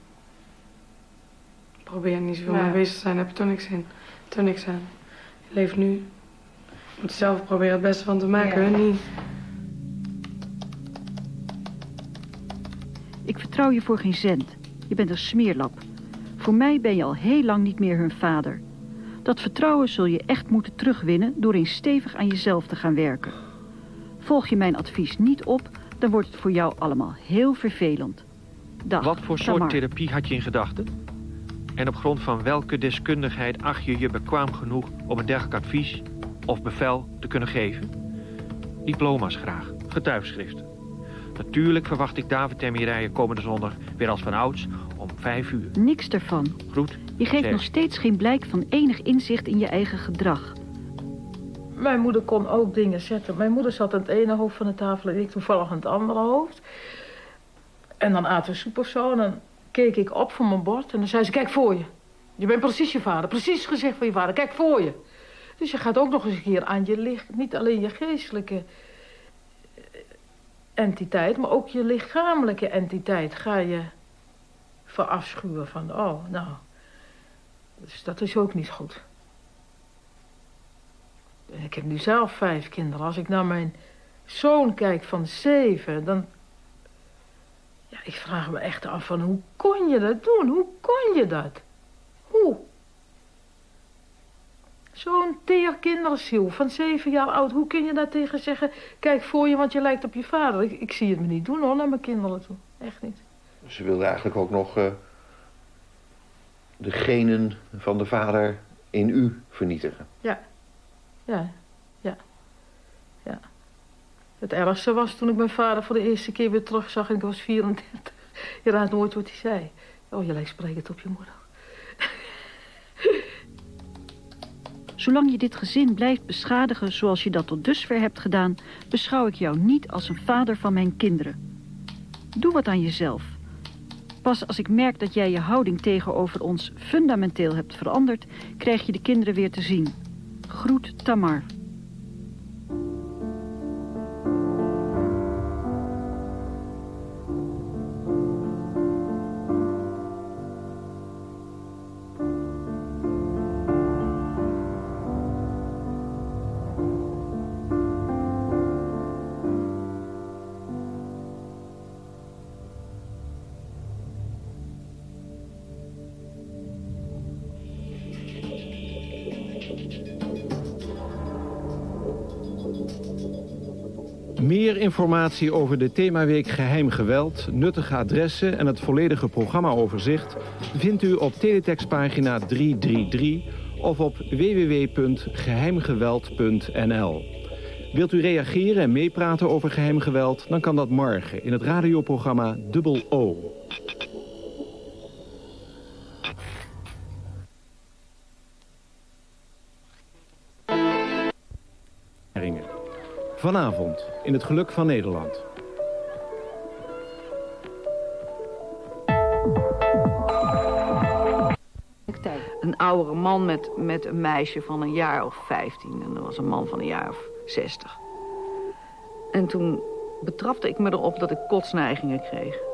Probeer niet zoveel ja. mee bezig te zijn, heb je toch niks in. Toch niks aan. Je leeft nu. Je moet zelf proberen het beste van te maken, ja. Niet. Ik vertrouw je voor geen cent. Je bent een smeerlap. Voor mij ben je al heel lang niet meer hun vader. Dat vertrouwen zul je echt moeten terugwinnen door eens stevig aan jezelf te gaan werken. Volg je mijn advies niet op, dan wordt het voor jou allemaal heel vervelend. Dag, Wat voor soort Tamar. therapie had je in gedachten? En op grond van welke deskundigheid acht je je bekwaam genoeg om een dergelijk advies of bevel te kunnen geven? Diploma's graag, getuigschriften. Natuurlijk verwacht ik David en Mireille komende zondag weer als van ouds om vijf uur. Niks ervan. Groet. Je geeft Zeg. nog steeds geen blijk van enig inzicht in je eigen gedrag. Mijn moeder kon ook dingen zetten. Mijn moeder zat aan het ene hoofd van de tafel en ik toevallig aan het andere hoofd. En dan aten we soep of zo en dan keek ik op van mijn bord en dan zei ze, kijk voor je. Je bent precies je vader, precies gezegd van je vader, kijk voor je. Dus je gaat ook nog eens een keer aan je licht, niet alleen je geestelijke entiteit, maar ook je lichamelijke entiteit ga je verafschuwen van, oh, nou, dus dat is ook niet goed. Ik heb nu zelf vijf kinderen. Als ik naar mijn zoon kijk van zeven, dan... Ja, ik vraag me echt af van, hoe kon je dat doen? Hoe kon je dat? Hoe? Zo'n teer kinderziel van zeven jaar oud, hoe kun je daar tegen zeggen... Kijk voor je, want je lijkt op je vader. Ik, ik zie het me niet doen hoor, naar mijn kinderen toe. Echt niet. Ze wilde eigenlijk ook nog uh, de genen van de vader in u vernietigen. Ja. Ja. Ja. Ja. Het ergste was toen ik mijn vader voor de eerste keer weer terugzag en ik was vierendertig. Je raadt nooit wat hij zei. Oh, je lijkt sprekend op je moeder. Zolang je dit gezin blijft beschadigen zoals je dat tot dusver hebt gedaan, beschouw ik jou niet als een vader van mijn kinderen. Doe wat aan jezelf. Pas als ik merk dat jij je houding tegenover ons fundamenteel hebt veranderd, krijg je de kinderen weer te zien. Groet, Tamar. Meer informatie over de themaweek Geheim Geweld, nuttige adressen en het volledige programmaoverzicht vindt u op teletextpagina driehonderddraaiendertig of op w w w punt geheimgeweld punt n l. Wilt u reageren en meepraten over geheim geweld, dan kan dat morgen in het radioprogramma Dubbel O. Vanavond in het Geluk van Nederland. Een oudere man met, met een meisje van een jaar of vijftien. En dat was een man van een jaar of zestig. En toen betrapte ik me erop dat ik kotsneigingen kreeg.